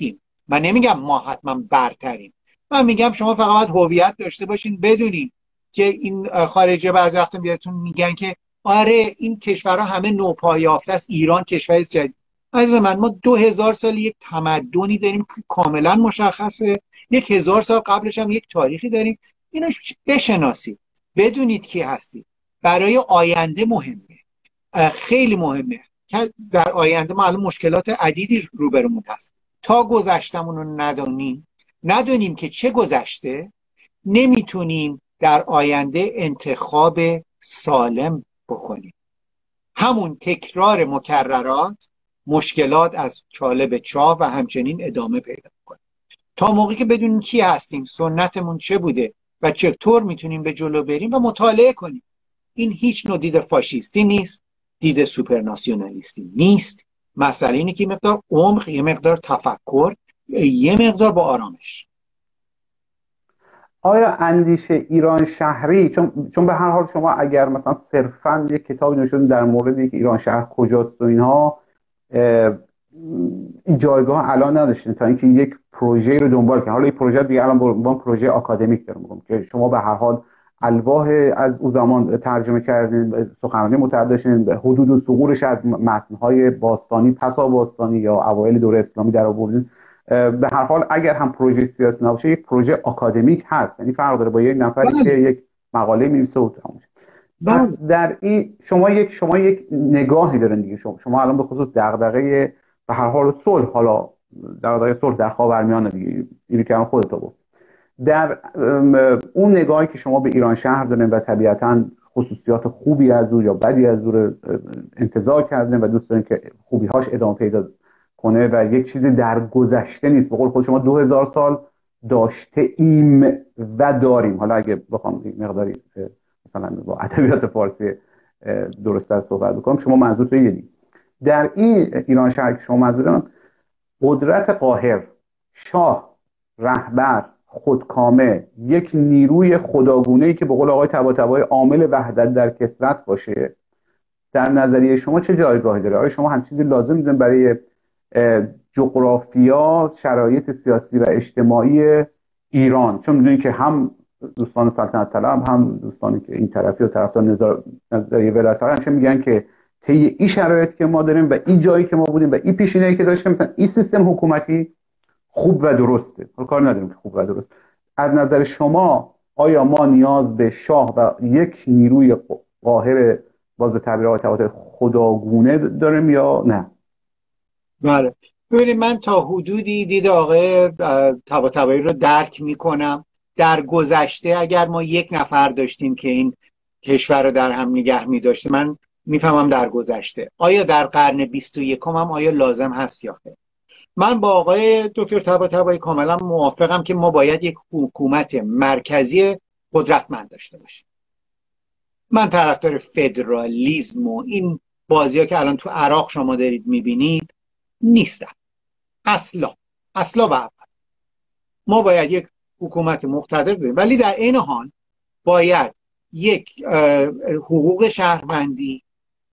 من نمیگم ما حتما برتریم، من میگم شما فقط باید هویت داشته باشین، بدونین که این خارجه بعضی وقتا بهتون میگن که آره این کشورها همه نوپا یافته است، ایران کشور جدید. عزیز من، ما 2000 سال یک تمدنی داریم که کاملا مشخصه، 1000 سال قبلش هم یک تاریخی داریم. اینو بشناسید، بدونید کی هستید. برای آینده مهمه، خیلی مهمه که در آینده ما الان مشکلات عدیدی روبرومون هست. تا گذشتمون رو ندونیم که چه گذشته، نمیتونیم در آینده انتخاب سالم بکنیم. همون تکرار مکررات، مشکلات از چاله به چاه و همچنین ادامه پیدا کنیم. تا موقعی که بدونیم کی هستیم، سنتمون چه بوده و چطور میتونیم به جلو بریم و مطالعه کنیم. این هیچ نوع دید فاشیستی نیست، دید سوپرناسیونالیستی نیست. مسئله اینه که مقدار عمق، یه مقدار تفکر، یه مقدار با آرامش. آیا اندیشه ایران شهری، چون به هر حال شما اگر مثلا صرفا یک کتابی نوشتید در مورد اینکه ایران شهر کجاست و اینها، این جایگاه الان نداشتین تا اینکه یک پروژه رو دنبال کنید. حالا این پروژه دیگه الان با پروژه آکادمیک دارم میگم که شما به هر حال الواح از اون زمان ترجمه کردین، سخنرانی متعدد داشتین، حدود و ثغورش از متن‌های باستانی، پسا باستانی یا اوایل دوره اسلامی در آوردین. به هر حال اگر هم پروژه سیاسی نباشه، یک پروژه آکادمیک هست، یعنی فرق داره با یک نفری که یک مقاله می‌نویسه و تمام. پس در این شما یک نگاهی دارین دیگه. شما الان به خصوص دغدغه به هر حال صلح، حالا دغدغه صلح در خاورمیانه دیگه، اینو که خودت گفت، در اون نگاهی که شما به ایران شهر دارین و طبیعتاً خصوصیات خوبی از او یا بدی از او انتزاع کردین و دوست دارین که خوبی‌هاش ادامه پیدا کنه و یک چیزی در گذشته نیست. به قول خود شما 2000 سال داشته ایم و داریم. حالا اگه بخوام مقداری مثلا با ادبیات فارسی درست‌تر صحبت بکنم، شما منظورتون اینه. در این ایران شهر که شما منظورم، قدرت قاهر، شاه، رهبر، خودکامه، یک نیروی خداگونه‌ای که به قول آقای طباطبایی عامل وحدت در کثرت باشه، در نظریه شما چه جایگاهی داره؟ آیا شما هم چیزی لازم می‌دونید برای جغرافیا، شرایط سیاسی و اجتماعی ایران؟ چون می‌دونید که هم دوستان سلطنت طلب، هم دوستانی که این طرفی و طرفدار نظریه ولایت فقیه همیشه میگن که طی این شرایط که ما داریم و این جایی که ما بودیم و این پیشینه‌ای که داشتیم، مثلا این سیستم حکومتی خوب و درسته. حالا کار نداریم که خوب و درست. از نظر شما آیا ما نیاز به شاه و یک نیروی قاهر، باز به تعبیر آقای طباطبایی، خداگونه داریم یا نه؟ بله، ببینید من تا حدودی دید آقای طباطبایی رو درک میکنم. در گذشته اگر ما یک نفر داشتیم که این کشور رو در هم نگه می‌داشته، من میفهمم در گذشته. آیا در قرن 21 هم آیا لازم هست یا خیر؟ من با آقای دکتر طباطبایی کاملا موافقم که ما باید یک حکومت مرکزی قدرتمند داشته باشیم. من طرفدار فدرالیسم و این بازی‌ها که الان تو عراق شما دارید می‌بینید نیستم. اصلا و ابدا. ما باید یک حکومت مقتدر داریم، ولی در این حال باید یک حقوق شهروندی،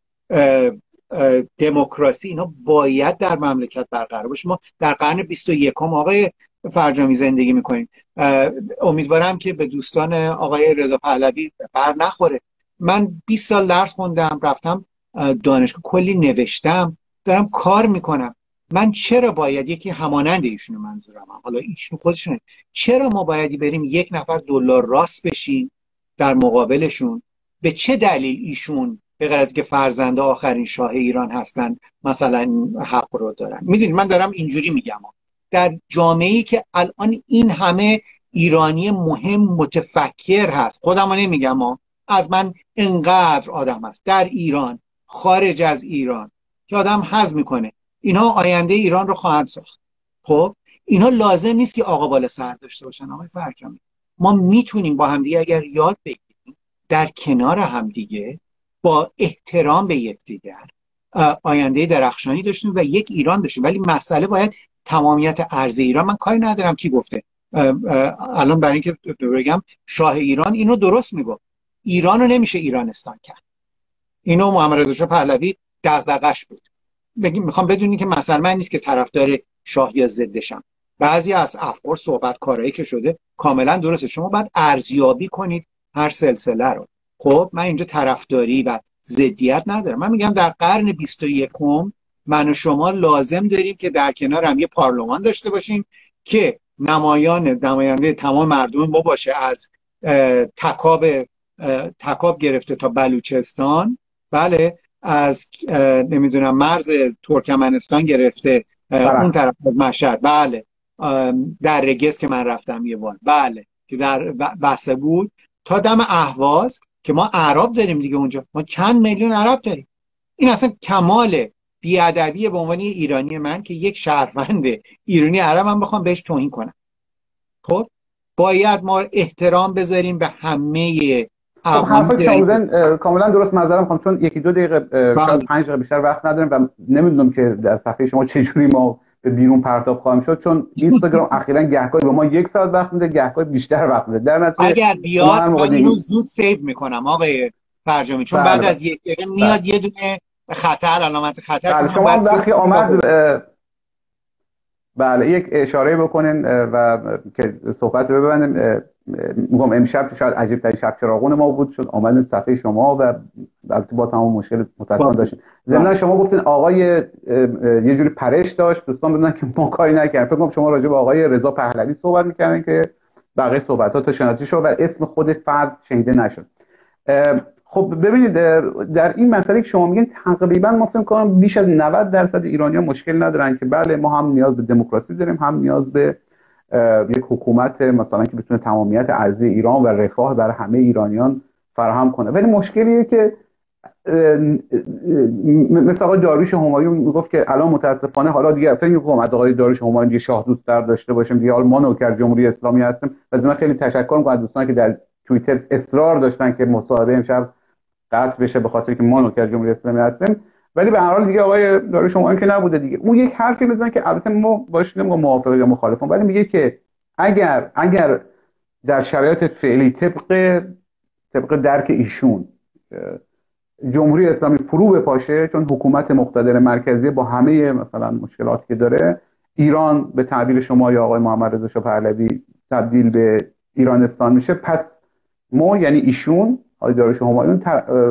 دموکراسی، اینا باید در مملکت برقرار باشه. ما در قرن 21 آقای فرجامی زندگی میکنیم. امیدوارم که به دوستان آقای رضا پهلوی بر نخوره. من 20 سال درس خوندم، رفتم دانشگاه، کلی نوشتم، دارم کار میکنم. من چرا باید یکی همانند ایشونو، منظورم حالا ایشون خودشونه، چرا ما بایدی بریم یک نفر دلار راست بشیم در مقابلشون؟ به چه دلیل ایشون به غیر از که فرزند آخرین شاه ایران هستن مثلا حق رو دارن؟ میدونید من دارم اینجوری میگم، در جامعه‌ای که الان این همه ایرانی مهم متفکر هست، خودم نمیگم، از من انقدر آدم هست در ایران، خارج از ایران، که آدم هضم میکنه اینها آینده ایران رو خواهند ساخت. خب اینها لازم نیست که آقا بالا سر داشته باشن. آقای فرجامی، ما میتونیم با همدیگه اگر یاد بگیریم در کنار همدیگه با احترام به یکدیگر آینده درخشانی داشتیم و یک ایران داشتیم. ولی مسئله باید تمامیت ارض ایران. من کاری ندارم کی گفته، الان برای اینکه بگم شاه ایران اینو درست میگفت، ایرانو نمیشه ایرانستان کرد. اینو محمد رضا شاه پهلوی دغدغش بود. میخوام بدونی که مثلا من نیست که طرفدار شاه یا ضدشم، بعضی از افکار صحبت کارایی که شده کاملا درسته. شما باید ارزیابی کنید هر سلسله رو. خب من اینجا طرفداری و ضدیت ندارم. من میگم در قرن 21 من و شما لازم داریم که در کنار هم یه پارلمان داشته باشیم که نماینده تمام مردم ما باشه، از تکاب گرفته تا بلوچستان، بله، از نمیدونم مرز ترکمنستان گرفته اون طرف از مشهد، بله، در رگس که من رفتم یه بار، بله، که در بسته بود، تا دم اهواز که ما عرب داریم دیگه اونجا. ما چند میلیون عرب داریم. این اصلا کمال بیادبی به عنوان ایرانی من که یک شهروند ایرانی عرب هم بخوام بهش توهین کنم. خب باید ما احترام بذاریم به همه حرفای شاموزن کاملا درست. معذرت میخوام چون یکی دو دقیقه شاید 5 دقیقه بیشتر وقت نداریم و نمیدونم که در صفحه شما چجوری ما به بیرون پرتاب خواهیم شد، چون اینستاگرام اخیراً گهگاهی به ما 1 ساعت وقت میده، گهگاهی بیشتر وقت میده. در نتیجه اگر بیاد من اینو زود سیو میکنم آقای فرجامی، چون بعد از 1 دقیقه میاد یه دونه خطر، علامت خطر. شما وقتی آمد بله یک اشاره بکنین و که صحبت رو ببندیم. میگم امشب شاید عجیب ترین شب چراغون ما بود، چون آمدن صفحه شما و البته باز هم مشکل متأسفانه داشتیم. ضمن شما گفتین آقای یه جوری پرش داشت، دوستان بدونن که ما کاری نکردیم. فکر کنم شما راجع به آقای رضا پهلوی صحبت می‌کردین که بقیه صحبت‌ها تا شناخته شد و اسم خود فرد شنیده نشد. خب ببینید در این مسئله که شما میگین تقریبا ما فکر کنم بیش از 90% ایرانی‌ها مشکل ندارن که بله ما هم نیاز به دموکراسی داریم، هم نیاز به یک حکومت مثلا که بتونه تمامیت ارضی ایران و رفاه برای همه ایرانیان فراهم کنه. ولی مشکلیه که مثلا آقای داریوش همایون میگفت که الان متاسفانه حالا دیگه فکر می‌کنم از آقای داریوش همایون دیگه شاه دوست تر داشته باشیم دیگه، حالا ما نوکر جمهوری اسلامی هستیم. از من خیلی تشکر می‌کنم از دوستانی که در توییتر اصرار داشتن که مصاحبه امشب قطع بشه به خاطر که ما نوکر جمهوری اسلامی هستیم. ولی به هر حال دیگه آقای داریوش همایون که نبوده دیگه. اون یک حرفی میزنه که البته ما باش نمیگم موافق یا مخالفم، ولی میگه که اگر در شرایط فعلی طبق درک ایشون جمهوری اسلامی فرو بپاشه، چون حکومت مقتدر مرکزی با همه مثلا مشکلاتی که داره، ایران به تعبیر شما یا آقای محمد رضا شاه پهلوی تبدیل به ایرانستان میشه، پس ما یعنی ایشون آقای داریوش همایون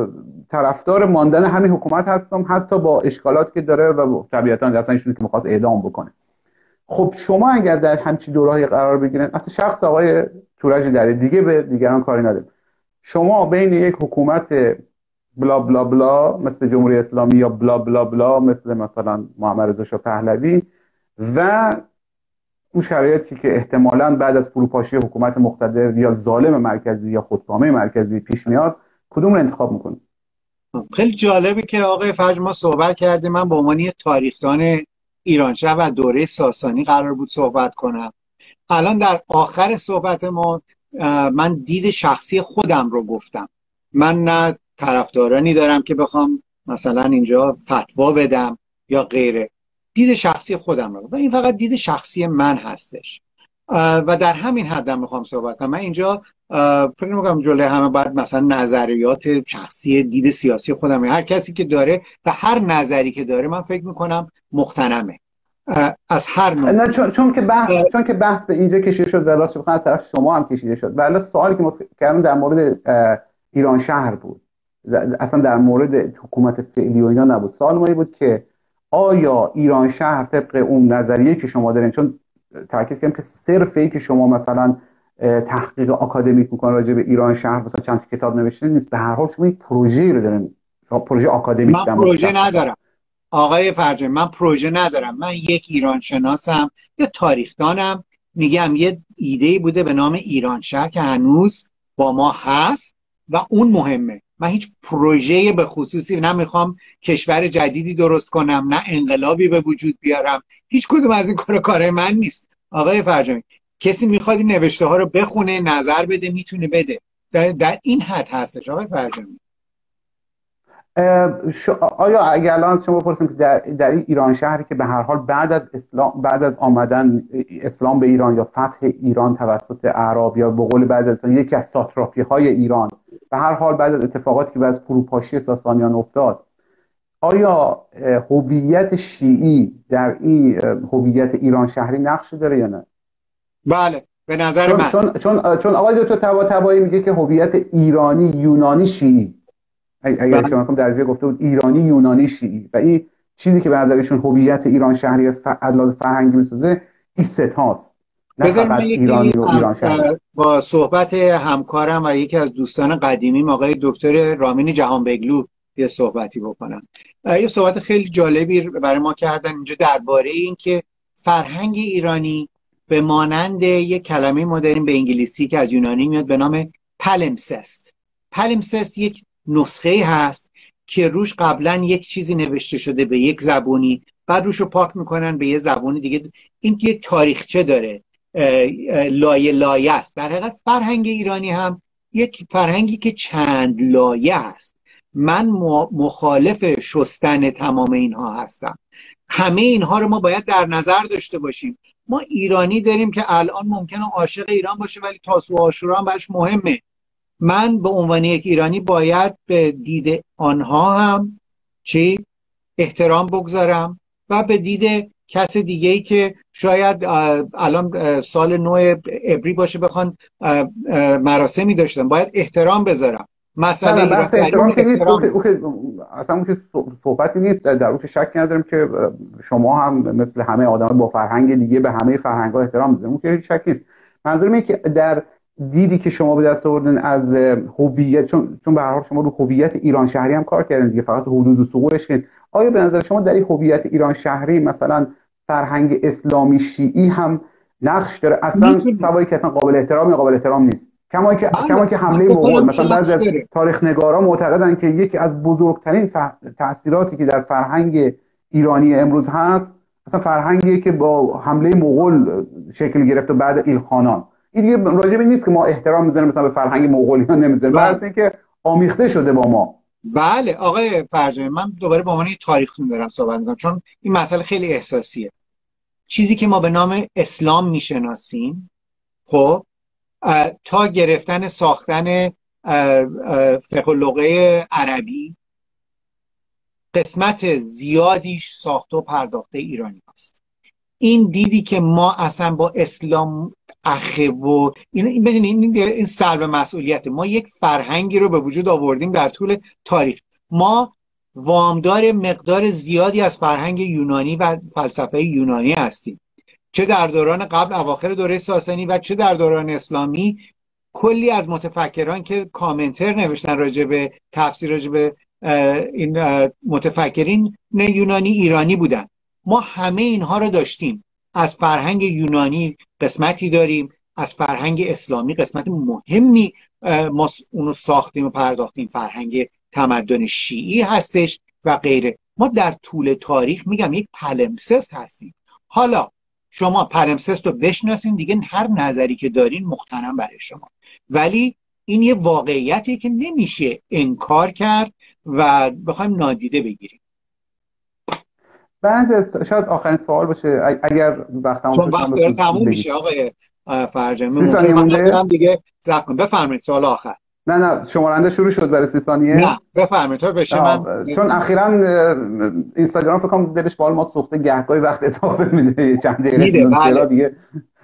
طرفدار ماندن همین حکومت هستم، حتی با اشکالاتی که داره و طبیعتا اصلا ایشون که می‌خواست اعدام بکنه. خب شما اگر در همچین دوره‌ای قرار بگیرن، اصلا شخص آقای تورج دری دیگه به دیگران کاری نداره، شما بین یک حکومت بلا بلا بلا مثل جمهوری اسلامی یا بلا بلا بلا مثلا محمد رضا شاه پهلوی و اون شرایطی که احتمالاً بعد از فروپاشی حکومت مقتدر یا ظالم مرکزی یا خودکامه مرکزی پیش میاد، کدوم رو انتخاب میکنید؟ خیلی جالبی که آقای فرج ما صحبت کردیم. من به عنوان تاریخدان ایرانشهر و دوره ساسانی قرار بود صحبت کنم. الان در آخر صحبت ما من دید شخصی خودم رو گفتم. من نه طرفدارانی دارم که بخوام مثلا اینجا فتوا بدم یا غیره. دید شخصی خودم رو، و این فقط دید شخصی من هستش و در همین حد میخوام صحبت کنم. من اینجا فکر میکنم جلوی همه باید مثلا نظریات شخصی دید سیاسی خودم، هر کسی که داره و هر نظری که داره من فکر میکنم مقتنمه از هر نوع. نه چون که بحث به اینجا کشیده شد و راست بخوام از طرف شما هم کشیده شد. ولی سوالی که ما کردیم در مورد ایران شهر بود، اصلا در مورد حکومت فعلی و اینا نبود. سوال ما بود که آیا ایران شهر طبق اون نظریه که شما دارین، چون تاکید کردم که صرف این که شما مثلا تحقیق آکادمیک میکنن راجع به ایران شهر مثلا چند کتاب نوشته نیست، به هر حال شما یک پروژه‌ای رو دارین، پروژه آکادمیک. من پروژه ندارم آقای فرجانی، من پروژه ندارم. من یک ایران شناسم، یه تاریخدانم. میگم یه ایده‌ای بوده به نام ایران شهر که هنوز با ما هست و اون مهمه. من هیچ پروژه به خصوصی نمیخوام کشور جدیدی درست کنم، نه انقلابی به وجود بیارم. هیچ کدوم از این کارهای من نیست آقای فرجانی. کسی میخواد این نوشته ها رو بخونه، نظر بده، میتونه بده. در این حد هستش آقای فرجانی. آیا اگر الان از شما بپرسیم که در این ایران شهری که به هر حال بعد از آمدن اسلام به ایران یا فتح ایران توسط اعراب یا به قول بعد از یکی از ساتراپی های ایران، به هر حال بعد از اتفاقاتی که بعد از فروپاشی ساسانیان افتاد، آیا هویت شیعی در این هویت ایران شهری نقشی داره یا نه؟ بله به نظر من چون آقای دکتر طباطبایی میگه که هویت ایرانی یونانی شیعی، اگر شما کنم درجه گفته بود ایرانی یونانی شیعی، و این چیزی که به نظرشون هویت ایران شهری از فرهنگی میسازه این ستاست، نه فقط ایرانی و ایران شهری. با صحبت همکارم و یکی از دوستان قدیمیم آقای دکتر رامین جهانبگلو یه صحبتی بکنم. یه صحبت خیلی جالبی برای ما کردن اینجا درباره این که فرهنگ ایرانی به مانند یک کلمه ما داریم به انگلیسی که از یونانی میاد به نام پالمسست. پالمسست یک نسخه هست که روش قبلا یک چیزی نوشته شده به یک زبونی، بعد روشو پاک میکنن به یه زبونی دیگه. این یک تاریخچه داره، لایه لایه است. در حقیقت فرهنگ ایرانی هم یک فرهنگی که چند لایه است. من مخالف شستن تمام اینها هستم. همه اینها رو ما باید در نظر داشته باشیم. ما ایرانی داریم که الان ممکنه عاشق ایران باشه ولی تاسوعا و عاشورا هم برش مهمه. من به عنوان یک ایرانی باید به دید آنها هم احترام بگذارم و به دید کس دیگه‌ای که شاید الان سال نو عبری باشه بخوان مراسمی داشتن باید احترام بذارم. مسئله احترام که نیست، اصلا اون که صحبتی نیست، در اون که شک ندارم که شما هم مثل همه آدم با فرهنگ دیگه به همه فرهنگ‌ها احترام میذارید، اون که شک نیست. منظورم اینه که در دیدی که شما به دست آوردن از هویت، چون به هر حال شما رو هویت ایران شهری هم کار کردن دیگه، فقط حدود و ثغورش که آیا به نظر شما در این هویت ایران شهری مثلا فرهنگ اسلامی شیعی هم نقش داره؟ اصلا سوایی که اصلا قابل احترام یا قابل احترام نیست. کما که حمله مغول، مثلا بعضی از تاریخ نگارا معتقدن که یکی از بزرگترین تأثیراتی که در فرهنگ ایرانی امروز هست اصلا فرهنگی که با حمله مغول شکل گرفت و بعد ایلخانان. این دیگه راجع به نیست که ما احترام میذاریم مثلا به فرهنگ مغولیان نمیذاریم، بلکه اینکه آمیخته شده با ما. بله آقای فرجانی، من دوباره به عنوان تاریخ‌خوان دارم صحبت می‌کنم چون این مسئله خیلی احساسیه. چیزی که ما به نام اسلام میشناسیم خب تا گرفتن ساختن فقه و لغه عربی قسمت زیادیش ساخته و پرداخته ایرانی هست. این دیدی که ما اصلا با اسلام و این سلب مسئولیت، ما یک فرهنگی رو به وجود آوردیم در طول تاریخ. ما وامدار مقدار زیادی از فرهنگ یونانی و فلسفه یونانی هستیم، چه در دوران قبل اواخر دوره ساسانی و چه در دوران اسلامی. کلی از متفکران که کامنتر نوشتن راجع به تفسیر راجع به این متفکرین یونانی ایرانی بودن. ما همه اینها رو داشتیم. از فرهنگ یونانی قسمتی داریم، از فرهنگ اسلامی قسمت مهمی ما اونو ساختیم و پرداختیم. فرهنگ تمدن شیعی هستش و غیره. ما در طول تاریخ میگم یک پالمسست هستیم. حالا شما پالمسست رو بشناسین دیگه، هر نظری که دارین مختنم برای شما، ولی این یه واقعیتی که نمیشه انکار کرد و بخوایم نادیده بگیریم. بعد شاید آخرین سوال باشه اگر وقت تموم میشه آقای فرجانی. 30 ثانیه مونده دیگه زحمت کن. بفرمایید سوال آخر. نه شمارنده شروع شد برای 30 ثانیه. نه بفرمایید تو بشه. من چون اخیراً اینستاگرام فکر کنم دلش بال ما سوخته، گهگاهی وقت اضافه میده، چند دقیقه دیگه.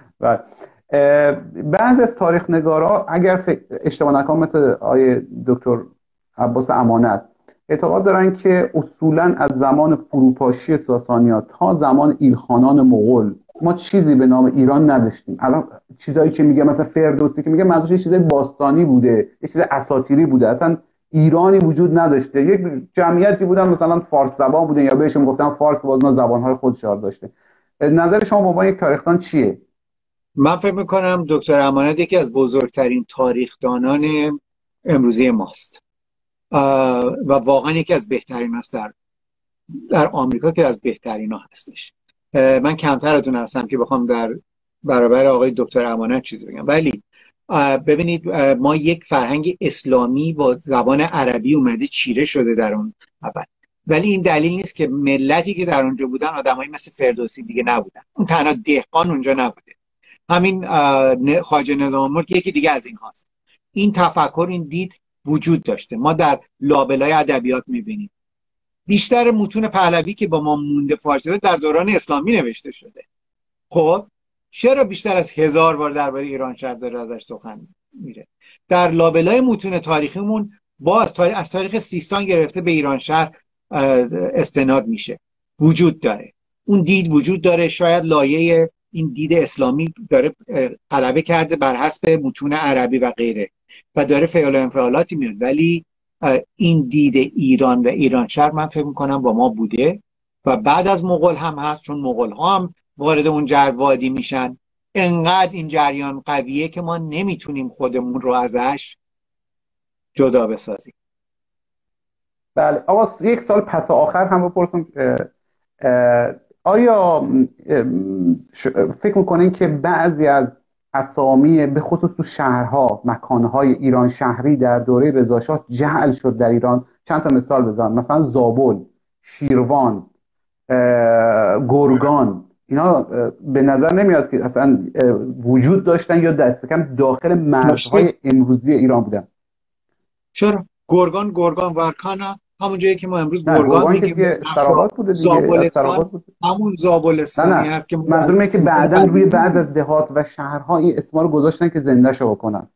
بعضی از تاریخ نگارا اگر اشتباه نکنم مثل آیه دکتر عباس امانت اعتقاد دارن که اصولاً از زمان فروپاشی ساسانیان تا زمان ایلخانان مغول ما چیزی به نام ایران نداشتیم. الان چیزایی که میگه مثلا فردوسی که میگه منظورش یه چیز باستانی بوده، یه چیز اساطیری بوده، اصلا ایرانی وجود نداشته. یک جمعیتی بودن مثلا فارس زبان بودن یا بهشون گفتن فارس، بازنا زبان‌های خودشار داشته. نظر شما به عنوان یک تاریخ‌دان چیه؟ من فکر می‌کنم دکتر امانت یکی از بزرگترین تاریخ‌دانان امروزی ماست و واقعا یکی از بهترین است در آمریکا که از بهترین ها هستش. من کمتر از اون هستم که بخوام در برابر آقای دکتر امانت چیزی بگم، ولی ببینید ما یک فرهنگ اسلامی با زبان عربی اومده چیره شده در اون اول، ولی این دلیل نیست که ملتی که در اونجا بودن آدمایی مثل فردوسی دیگه نبودن. اون تنها دهقان اونجا نبوده، همین خواجه نظام الملک یکی دیگه از این هاست. این تفکر، این دید وجود داشته. ما در لابلای ادبیات میبینیم بیشتر متون پهلوی که با ما مونده فارسی در دوران اسلامی نوشته شده. خب چرا بیشتر از 1000 بار درباره ایرانشهر داره ازش سخن میره؟ در لابلای متون تاریخیمون از تاریخ سیستان گرفته به ایرانشهر استناد میشه، وجود داره، اون دید وجود داره. شاید لایه این دید اسلامی داره غلبه کرده بر حسب متون عربی و غیره و داره فعال و انفعالاتی میاد، ولی این دید ایران و ایرانشهر من فکر میکنم با ما بوده و بعد از مغول هم هست، چون مغول ها هم وارد اون وادی میشن. انقدر این جریان قویه که ما نمیتونیم خودمون رو ازش جدا بسازیم. بله آقا، یک سال پس آخر هم بپرسم، آیا فکر میکنین که بعضی از اسامی به خصوص تو شهرها، مکانهای ایران شهری در دوره رضا شاه جعل شد در ایران؟ چند تا مثال بزنم، مثلا زابل، شیروان، گرگان، اینا به نظر نمیاد که اصلا وجود داشتن یا دست کم داخل مرزهای امروزی ایران بودن؟ چرا؟ گرگان وارکانا، همون جایی که ما امروز گرگان میگیم، سراباد بوده دیگه، همون زابلستانی هست که منظورم اینه که بعداً روی بعض از دهات و شهرها این اسما رو گذاشتن که زنده شو بکنن.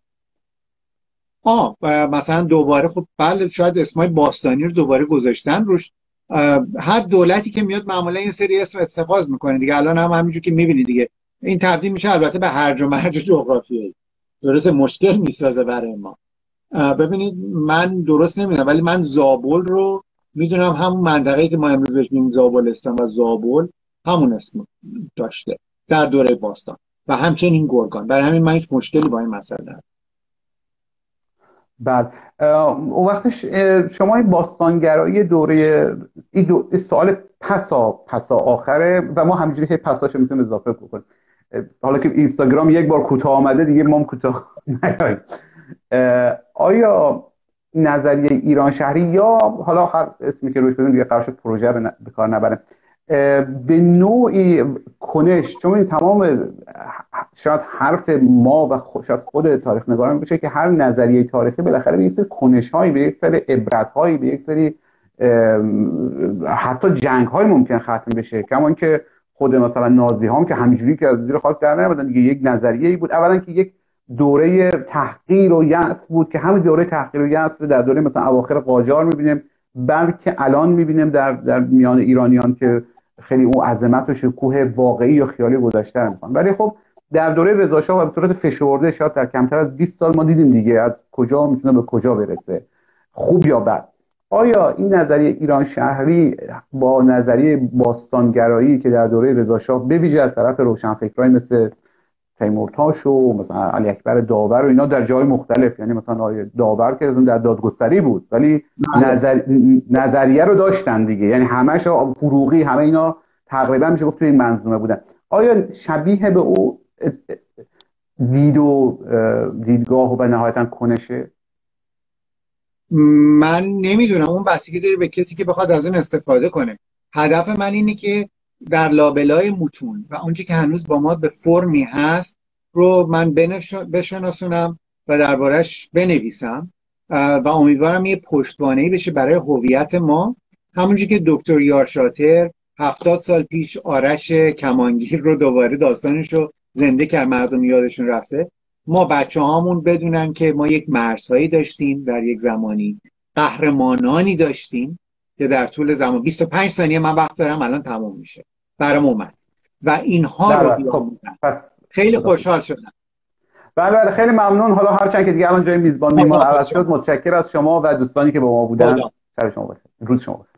مثلا دوباره خب بله، شاید اسمای باستانی رو دوباره گذاشتن روش. هر دولتی که میاد معمولا این سری اسم اتخاذ میکنه دیگه. الان هم همینجور که میبینی دیگه این تبدیل میشه البته به هرج و مرج جغرافیایی، درسته مشکل میسازه برای ما. ببینید من درست نمیدونم ولی من زابل رو میدونم، همون منطقه‌ای که ما امروز بهش میگیم زابلستان و زابل همون اسم داشته در دوره باستان و همچنین گرگان. برای همین من هیچ مشکلی با این مسئله ندارم. بعد اون وقتش شما این باستانگرایی دوره این سوال پسا آخره و ما همینجوری که پساشو میتونیم اضافه کنیم. حالا که اینستاگرام یک بار کوتاه آمده دیگه ما هم کوتاه نیاییم. آیا نظریه ایران شهری یا حالا هر اسمی که روش بدیم دیگه قرار شد پروژه به کار نبره، به نوعی کنش، چون این تمام شاید حرف ما و شاید خود تاریخ نگاران باشه که هر نظریه تاریخی بالاخره به یک سری کنش‌هایی، به یک سری عبرت‌هایی، به یک سری حتی جنگ‌های ممکن ختم بشه. کما اینکه خود مثلا نازی هم که همینجوری که از زیر خاک در نیامدن دیگه، یک نظریه‌ای بود اولا که یک دوره تحقیر و یأس بود که همین دوره تحقیر و یأس رو در دوره مثلا اواخر قاجار می‌بینیم، بلکه الان می‌بینیم در میان ایرانیان که خیلی اون عظمت و شکوه واقعی یا خیالی گذاشته می‌کنن. ولی خب در دوره رضا شاه به صورت فشرده شاید در کمتر از 20 سال ما دیدیم دیگه از کجا میتونه به کجا برسه، خوب یا بد. آیا این نظریه ایران شهری با نظریه باستانگرایی که در دوره رضا شاه به ویژه از طرف روشنفکرای مثل تیمورتاش و مثلا علی اکبر داور و اینا در جای مختلف، یعنی مثلا آیه داور که در دادگستری بود ولی نظریه رو داشتن دیگه، یعنی همش فروغی، همه اینا تقریبا میشه گفت توی این منظومه بودن، آیا شبیه به او دید و دیدگاه و نهایتا کنشه؟ من نمیدونم، اون بستگی داره به کسی که بخواد از اون استفاده کنه. هدف من اینه که در لابلای متون و اونچه که هنوز با ما به فرمی هست رو من بشناسونم و دربارش بنویسم و امیدوارم یه پشتوانه‌ای بشه برای هویت ما، همونجوری که دکتر یارشاتر 70 سال پیش آرش کمانگیر رو دوباره داستانش رو زنده کرد، مردم یادشون رفته. ما بچه هامون بدونن که ما یک مرزهایی داشتیم در یک زمانی، قهرمانانی داشتیم که در طول زمان 25 ثانیه من وقت دارم الان تموم میشه برام اومد و اینها رو بیاموزن. خیلی خوشحال شدم. بله خیلی ممنون. حالا هرچند که دیگه الان جای میزبان ما عوض شد، متشکر از شما و دوستانی که با ما بودن. شب شما بخیر، روز شما بخیر.